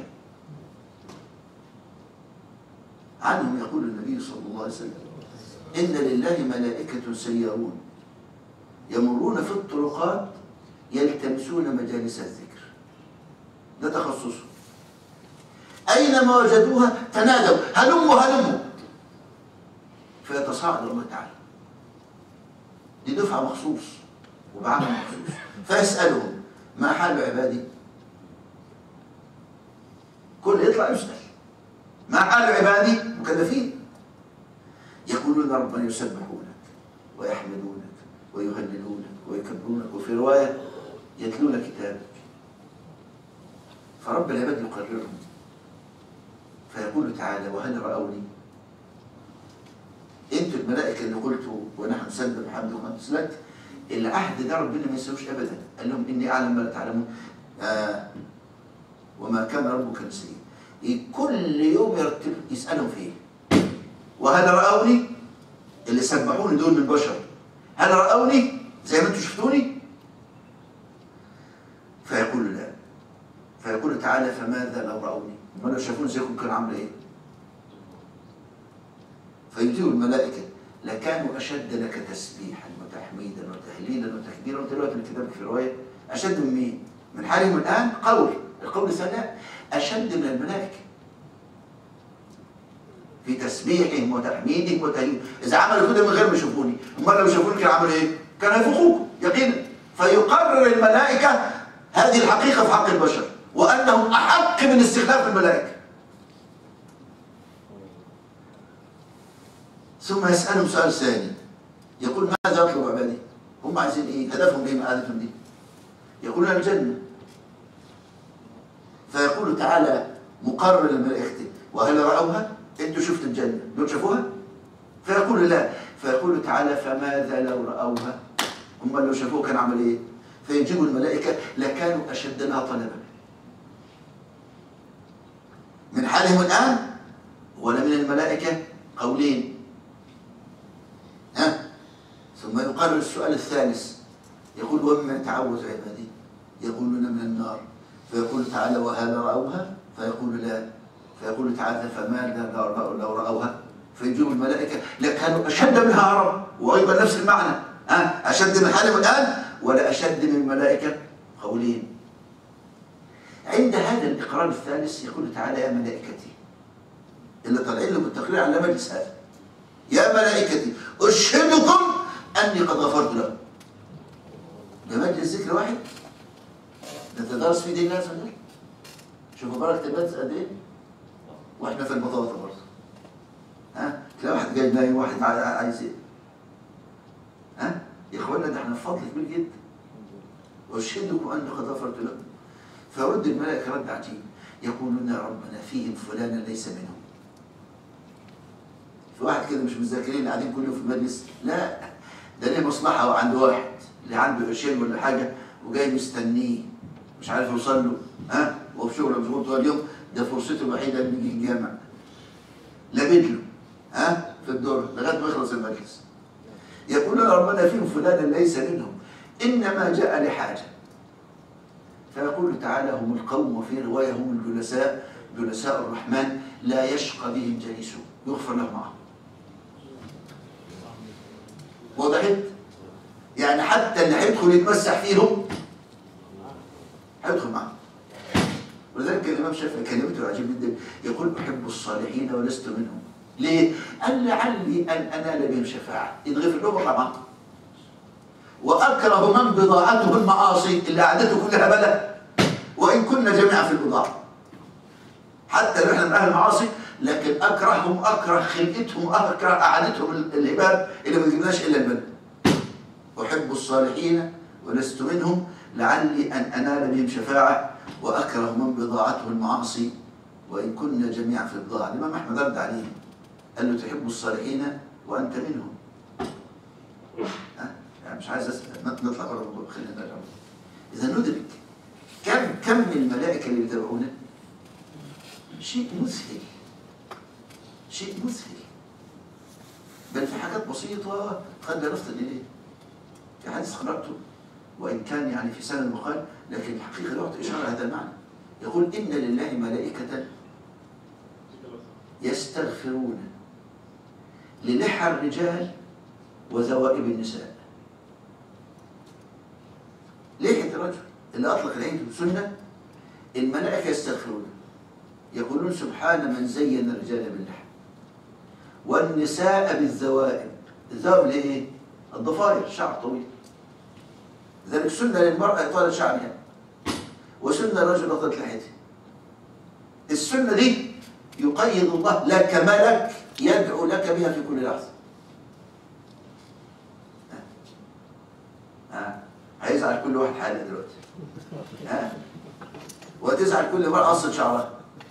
عنهم يقول النبي صلى الله عليه وسلم إن لله ملائكة سيارون يمرون في الطرقات يلتمسون مجالس الذكر. ده تخصصه، أينما وجدوها تنادوا هلموا هلموا فيتصاعد الله تعالى. دي دفعة مخصوص وبعمل مخصوص. فيسألهم ما حال عبادي؟ كل يطلع يسأل ما حال عبادي مكلفين. يقولون ربنا يسبحونك ويحمدونك ويهللونك ويكبرونك، وفي رواية يتلون كتابك. فرب العباد يقررهم فيقول تعالى وهل رأوني؟ انتوا الملائكة اللي قلتوا ونحن نسبح بحمدك ونسلك، العهد ده ربنا ما ينساهوش ابدا. قال لهم اني اعلم ما لا تعلمون آه وما كان ربك نسيا. كل يوم يرتب يسالهم فيه وهل رأوني؟ اللي سبحوني دول من بشر، هل رأوني زي ما انتم شفتوني؟ فيقول لا. فيقول تعالى فماذا لو رأوني؟ ما لو شافوني زيكم كان عامل ايه؟ فيجيب الملائكة لكانوا أشد لك تسبيحا وتحميدا وتهليلا وتكبيرا. وانت دلوقتي كتابك في رواية أشد من مين؟ من حالهم الآن قول، القول الثاني أشد من الملائكة في تسبيحهم وتحميدهم وتهليلهم. إذا عملوا كده من غير ما يشوفوني، أمال لو شافوني كان عملوا إيه؟ كان هيفوقوكم يقينا. فيقرر الملائكة هذه الحقيقة في حق البشر وأنهم أحق من استخلاف الملائكة. ثم يسألهم سؤال ثاني يقول ماذا يطلب عبادي؟ هم عايزين ايه؟ هدفهم ايه من قعدتهم دي؟ يقولون الجنة. فيقول تعالى مقرر الملائكة وهل رأوها؟ انتوا شفتوا الجنة، دول شافوها؟ فيقول لا. فيقول تعالى فماذا لو رأوها؟ هم لو شافوها كان عمل ايه؟ فيجيب الملائكة لكانوا أشدنا طلبا من حالهم الآن ولا من الملائكة؟ قولين. ها؟ ثم يقرر السؤال الثالث، يقول ومن تعوذ عبادي؟ يقولون من النار، فيقول تعالى وهل رأوها؟ فيقول لا، فيقول تعالى فما لو رأوها؟ فيجيب الملائكة لكانوا أشد منها عرب، وأيضا نفس المعنى، ها؟ أشد من حالهم الآن ولا أشد من الملائكة؟ قولين. عند هذا الإقرار الثالث يقول تعالى يا ملائكتي اللي طالعين له بالتقرير على مجلس هذا، يا ملائكتي أشهدكم أني قد غفرت لهم. ده مجلس ذكر واحد نتدارس فيه دين الله عز وجل. شوفوا بركة المجلس قد إيه؟ وإحنا في البطاطا برضه. ها؟ تلاقي واحد جاي نايم واحد عايز إيه؟ ها؟ يا إخوانا ده إحنا في فضل كبير جدا. أشهدكم أني قد غفرت لهم. فيرد الملائكة رد عجيب، يقولون يا ربنا فيهم فلانا ليس منهم. في واحد كده مش مذاكرين قاعدين كل يوم في المجلس، لا ده ليه مصلحة وعند واحد اللي عنده قرشين ولا حاجة وجاي مستنيه مش عارف يوصل له، ها؟ وهو في شغله مشغول طول اليوم، ده فرصته الوحيدة إنه يجي الجامع. لابد له ها في الدور لغاية ما يخلص المجلس. يقولون يا ربنا فيهم فلانا ليس منهم إنما جاء لحاجة. فيقول تعالى هم القوم، وفي رواية هم الجلساء، جلساء الرحمن لا يشقى بهم جليسهم، يغفر لهم معهم. وضحت؟ يعني حتى اللي هيدخل يتمسح فيهم هيدخل معهم. ولذلك الإمام الشافعي كلمته عجيب جدا، يقول أحب الصالحين ولست منهم. ليه؟ قال لعلي أن أنال بهم شفاعة، يتغفر لهم ويطلع معهم. وأكره من بضاعته المعاصي اللي قعدته كلها بلا، وإن كنا جميعا في البضاعة. حتى لو احنا من أهل المعاصي لكن أكرههم، أكره خلقتهم، أكره قعدتهم الهباب اللي ما يجيبناش إلا البلد. أحب الصالحين ولست منهم لعلي أن أنال بهم شفاعة، وأكره من بضاعته المعاصي وإن كنا جميعا في البضاعة. الإمام أحمد رد عليه قال له تحب الصالحين وأنت منهم. ها؟ يعني مش عايز أسأل، نطلع بره الموضوع، خلينا نرجع. إذا ندرك كم كم من الملائكة اللي بيتابعونا، شيء مذهل، شيء مذهل. بل في حاجات بسيطة قد لا نفطن إليه. في حديث قرأته وإن كان يعني في سنة المقال، لكن الحقيقة يعطي إشارة هذا المعنى. يقول إن لله ملائكة يستغفرون للحى الرجال وذوائب النساء. لحية الرجل اللي أطلق العين سنة، الملائكة يستغفرون يقولون سبحان من زين الرجال باللحى والنساء بالذوائب. الذوائب لإيه؟ الضفائر، شعر طويل. لذلك سنة للمرأة إطالة شعرها، وسنة الرجل إطالة لحيته. السنة دي يقيد الله لك ملك يدعو لك بها في كل لحظة. ها هيزعل كل واحد حاله دلوقتي، ها وتزعل كل مرة قصة شعرها.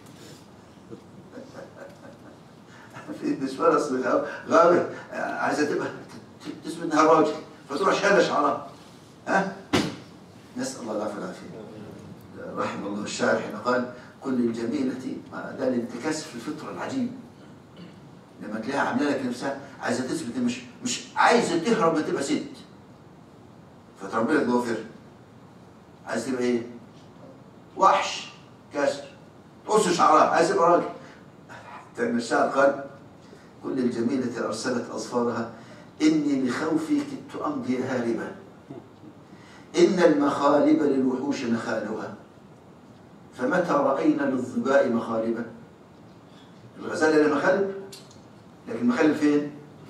في نسوان اصل غابة عايزة تبقى تثبت انها راجل فتروح شايلة شعرها. ها نسأل الله العافية والعافية. رحم الله الشاعر حين قال كل الجميلة، ده الانتكاس في الفطرة العجيب. لما تلاقيها عامله لك نفسها عايزة تثبت مش مش عايزة تهرب تبقى ست، فتربي لك ضوافر. عايز تبقى ايه؟ وحش كاسر تقص شعرها، عايز تبقى راجل. حتى ان الشاعر قال كل الجميلة أرسلت أظفارها إني لخوفي كدت أمضي هاربة، إن المخالب للوحوش نخالها، فمتى رأينا للظباء مخالبة. الغزالة لها مخالب، لكن المخالب فين؟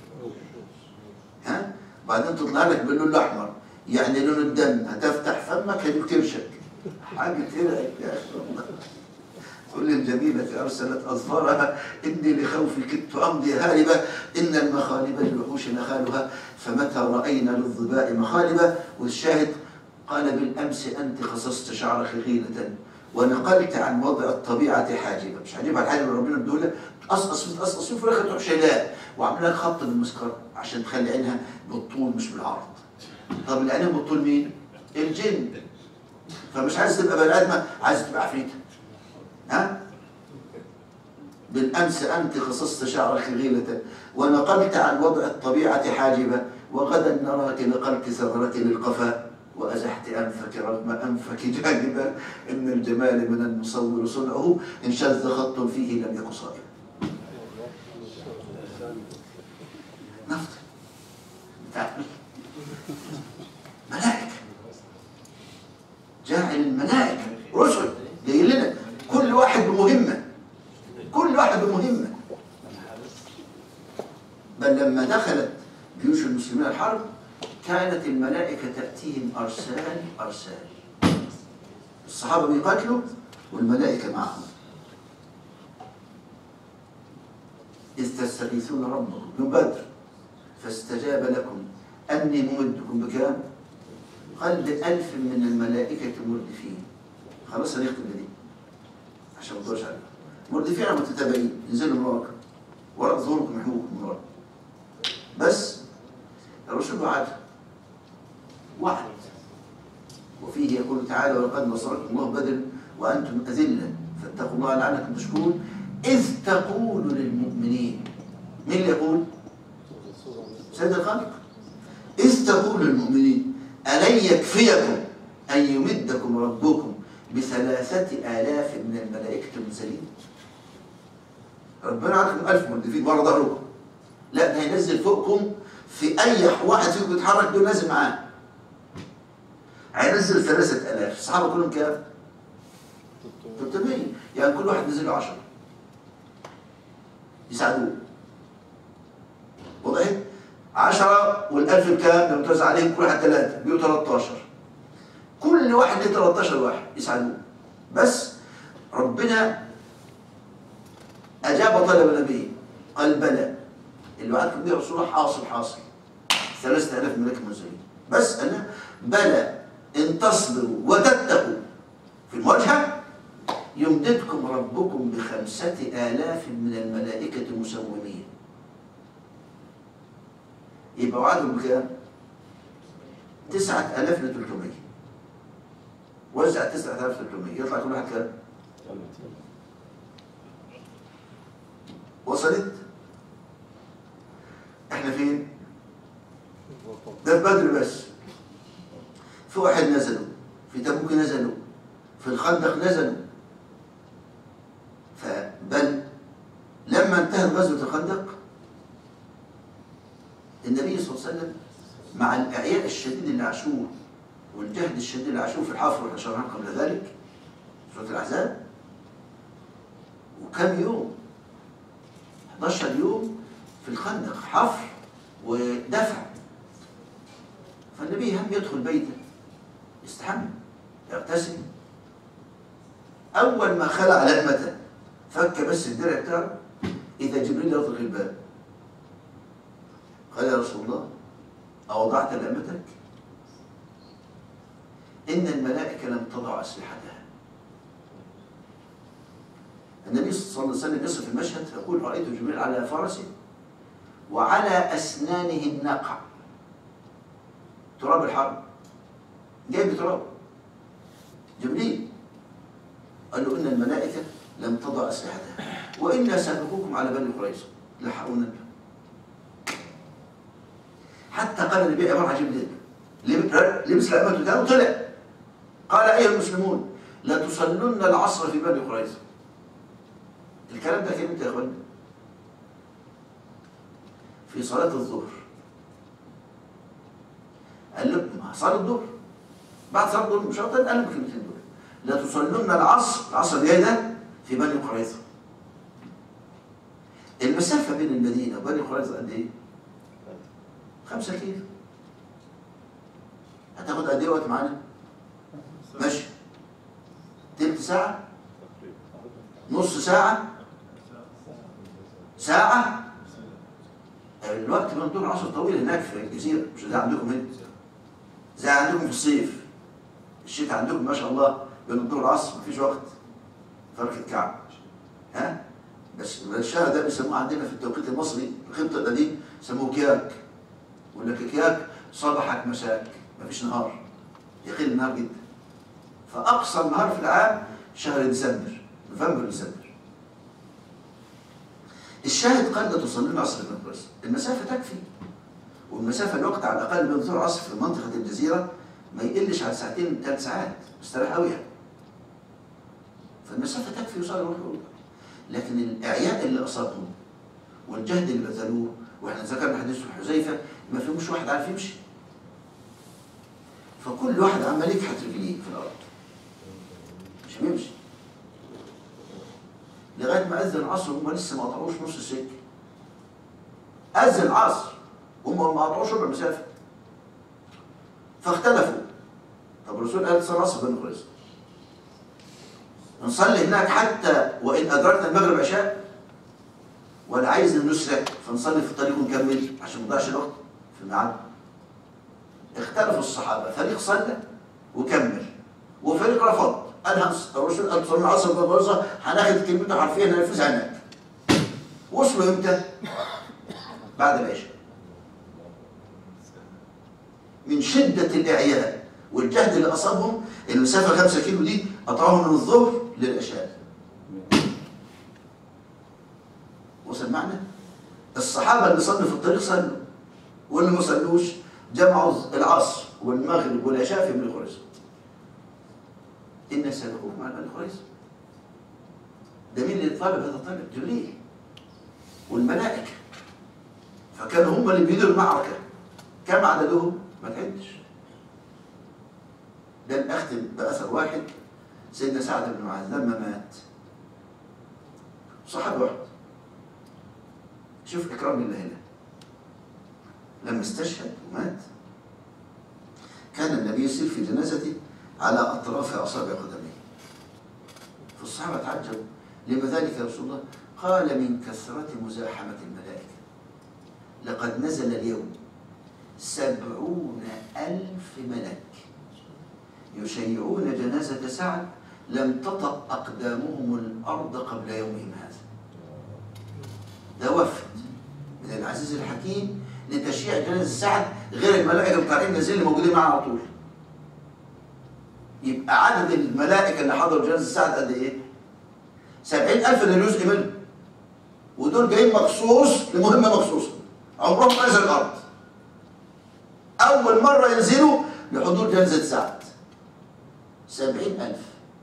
ها؟ بعدين تطلع لك باللون الأحمر، يعني لون الدم، هتفتح فمك هتكرشك. حاجة ترعب يا أخي والله. كل الجميلة أرسلت أظفارها إني لخوفي كدت أمضي هاربة، إن المخالب للوحوش نخالها، فمتى رأينا للظباء مخالبة. والشاهد قال بالأمس أنت خصصت شعرك غيلة ونقلت عن وضع الطبيعة حاجبة. مش حاجبة على الحاجب اللي ربنا ادوله، تقصقص تقصقص في الآخر تروح شايلاه وعامل لك خط بالمسكرة عشان تخلي عينها بالطول مش بالعرض. طب العينين بالطول مين؟ الجن. فمش عايز تبقى بني ادمه، عايز تبقى عفريته. ها؟ بالامس انت خصصت شعرك غيله ونقلت عن وضع الطبيعه حاجبه، وغدا نراك نقلت ثغرة للقفا وازحت انفك رغم انفك جانبا. ان الجمال من المصور صنعه، ان شذ خط فيه لم يك صائبا. نفط ملائكه، جاعل الملائكه رسل جاي لنا، كل واحد بمهمه، كل واحد بمهمه. بل لما دخلت جيوش المسلمين الحرب كانت الملائكه تاتيهم ارسال ارسال، الصحابه بيقاتلوا والملائكه معهم. إذ تستغيثون ربكم من بدر فاستجاب لكم أني ممدكم بكام؟ قال بألف من الملائكة مردفين. خلاص هنختم دي عشان ما تضيعش عليكم. مردفين على متتابعين، ينزلوا من وراك، وراء ظهوركم يحموكم من وراك. بس الرسول وعد وعد، وفيه يقول تعالى ولقد نصركم الله بدر وأنتم أذلة فاتقوا الله لعلكم تشكرون إذ تقول للمؤمنين. مين اللي يقول؟ سيد الخالق. إذ تقول للمؤمنين ألن يكفيكم أن يمدكم ربكم بثلاثة آلاف من الملائكة المنزلين؟ ربنا عندكم ألف مردفين ورا ظهركم، لا ده هينزل فوقكم، في أي واحد فيكم يتحرك دول نازل معاه. هينزل ثلاثة آلاف. الصحابة كلهم كام؟ ثلاثمية، يعني كل واحد نزل له عشرة يساعدوه. وضحت؟ عشرة والألف بكام؟ لما توزع عليهم كل واحد ثلاثة بيبقوا ثلاثة-عشر. كل واحد له ثلاثة-عشر واحد يساعدوه. بس ربنا أجاب طلب النبي، قال بلى، اللي وعدكم به رسول الله حاصل حاصل. ثلاثة آلاف ملك منزلين. بس أنا بلى إن تصبروا وتتقوا في المواجهة يمددكم ربكم بخمسة آلاف من الملائكة مسومين. يبقى وعدهم بكام؟ تسعة آلاف لثلاثمية. وزع تسعة آلاف لثلاثمية يطلع كل واحد كام؟ وصلت؟ احنا فين؟ ده في بدر بس. في واحد نزلوا، في تبوك نزلوا، في الخندق نزلوا. فبل لما انتهت غزوة الخندق النبي صلى الله عليه وسلم مع الإعياء الشديد اللي عاشوه والجهد الشديد اللي عاشوه في الحفر واحنا شرحناه قبل ذلك سورة الأحزاب، وكم يوم؟ إحدى عشر يوم في الخندق حفر ودفع. فالنبي هم يدخل بيته يستحمى يغتسل. أول ما خلع لقمته فك بس الدرع بتاعه إذا جبريل يطرق الباب قال يا رسول الله أوضعت لقمتك؟ إن الملائكة لم تضع أسلحتها. النبي صلى الله عليه وسلم يصف المشهد فيقول رأيت جبريل على فرسه وعلى أسنانه النقع، تراب الحرب، جايب تراب. جبريل قال له إن الملائكة لم تضع أسلحتها وإنا سابقوكم على بني قريظة لحقونا. حتى قال النبي عمر عجيب لبس لقمته ده وطلع قال أيها المسلمون لا تصلون العصر في بني قريظة. الكلام ده كان امتى يا اخوانا؟ في صلاة الظهر. قال لهم صلاة الظهر، بعد صلاة الظهر مش قال لهم الكلمتين دول لا تصلون العصر، العصر الجاي ده في بني قريظة. المسافة بين المدينة وبني قريظة قد ايه؟ خمسة كيلو. هتاخد قد ايه وقت معانا؟ ماشي تلت ساعة؟ نص ساعة؟ ساعة؟ الوقت بين الظهر والعصر طويل هناك في الجزيرة، مش زي عندكم هنا. زي عندكم في الصيف. الشتاء عندكم ما شاء الله بين الظهر والعصر مفيش وقت. فرق الكعب. ها؟ بس الشهر ده بيسموه عندنا في التوقيت المصري الخطة القديم يسموه كياك. يقول لك كياك صباحك مساك، مفيش نهار. يقل النهار جدا. فأقصى النهار في العام شهر ديسمبر، نوفمبر ديسمبر. الشاهد قال لا تصلي العصر في القدس، المسافة تكفي، والمسافة الوقت على الأقل بين ظهر العصر في منطقة الجزيرة ما يقلش على ساعتين ثلاث ساعات، مستريح قوي يعني. فالمسافة تكفي يصلي ويروح يوضع. لكن الإعياء اللي أصابهم والجهد اللي بذلوه، واحنا ذكرنا حديث حذيفة ما فيهمش واحد عارف يمشي. فكل واحد عمال يكحت رجليه في الأرض مش هيمشي لغاية ما أذن العصر وهم لسه ما قطعوش نص السكة. أذن العصر هم ما قطعوش ربع المسافة. فاختلفوا. طب الرسول قال صلى العصر بين قريظة، نصلي هناك حتى وإن أدركنا المغرب عشاء، ولا عايز نسرع فنصلي في الطريق ونكمل عشان ما نضيعش الوقت في الميعاد؟ اختلفوا الصحابة، فريق صلى وكمل وفريق رفض. قال الرسول قال صلى العصر بين قريظة هناخد كلمته حرفيا هننفذها هناك. وصلوا امتى؟ بعد العشاء. من شدة الإعياء والجهد اللي أصابهم، المسافة خمسة كيلو دي قطعوهم من الظهر للعشاء. وصل معنا؟ الصحابة اللي صلوا في الطريق صلوا، واللي ما صلوش جمعوا العصر والمغرب والعشاء في بني قريظة. إن سلكوكم على بني قريظة. ده مين اللي طالب هذا الطلب؟ جبريل والملائكة. فكانوا هم اللي بيديروا المعركة. كم عددهم؟ ما تعدش. ده الأختم بأثر واحد، سيدنا سعد بن معاذ لما مات صحابي واحد، شوف إكرام الله هنا، لما استشهد ومات كان النبي يسير في جنازته على أطراف أصابع قدميه. فالصحابة تعجبوا، لما ذلك يا رسول الله؟ قال من كثرة مزاحمة الملائكة لقد نزل اليوم سبعون ألف ملك يشيعون جنازة سعد لم تطأ أقدامهم الأرض قبل يومهم هذا. ده وفد من العزيز الحكيم لتشييع جنازة سعد، غير الملائكة اللي طالعين نازلين اللي موجودين معاه على طول. يبقى عدد الملائكة اللي حضروا جنازة سعد قد إيه؟ سبعين ألف ده جزء منهم، ودول جايين مخصوص لمهمة مخصوصة، عمرهم ما نزل الأرض. أول مرة ينزلوا لحضور جنازة سعد سبعين ألف.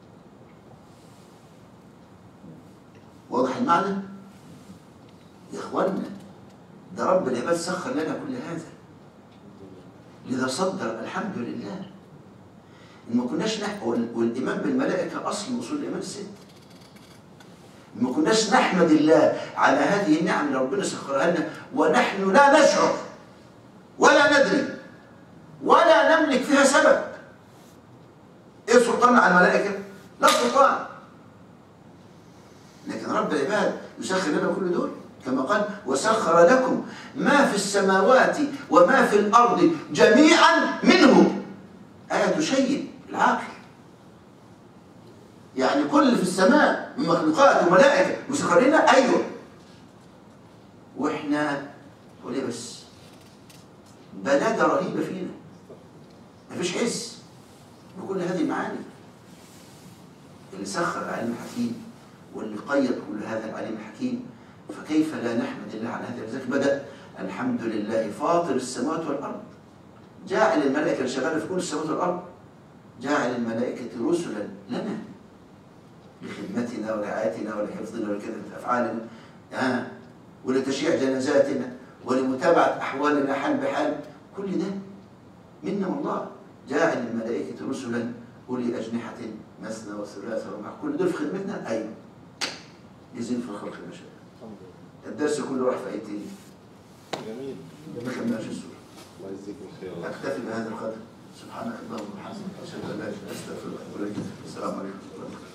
واضح المعنى؟ يا إخوانا ده رب العباد سخر لنا كل هذا، لذا صدر الحمد لله. إن ما كناش نح... والإيمان بالملائكة أصل من أصول الإيمان الست. ما كناش نحمد الله على هذه النعم اللي ربنا سخرها لنا ونحن لا نشعر ولا ندري ولا نملك فيها سبب. ايه سلطان على الملائكة؟ لا سلطان. لكن رب العباد يسخر لنا كل دول كما قال وسخر لكم ما في السماوات وما في الأرض جميعا منه. آية تشيد العقل. يعني كل اللي في السماء من مخلوقات وملائكة مسخر لنا، أيوه. وإحنا وليه بس؟ بلادة رهيبة فينا، مفيش حس بكل هذه المعاني. اللي سخر العلم الحكيم واللي قيد كل هذا العلم الحكيم، فكيف لا نحمد الله على هذا؟ لذلك بدأ الحمد لله فاطر السماوات والأرض، جاعل الملائكة اللي شغالة في كل السماوات والأرض، جاعل الملائكة رسلا لنا لخدمتنا ورعايتنا ولحفظنا ولكثرة أفعالنا آه. ولتشييع جنازاتنا ولمتابعة أحوالنا حال بحال. كل ده منا الله. جاعل الملائكة رسلا أولي أجنحة مثنى وثلاث ورباع. كل دول في خدمتنا، أيوه. يزين في الخلق ما شاء. الدرس كله راح في آيتين. جميل. ما كملناش السورة. الله يجزيك الخير. أكتفي بهذا القدر. سبحانك اللهم وبحمدك أشهد أن لا إله إلا أنت أستغفرك وأتوب إليك. السلام عليكم ورحمة الله.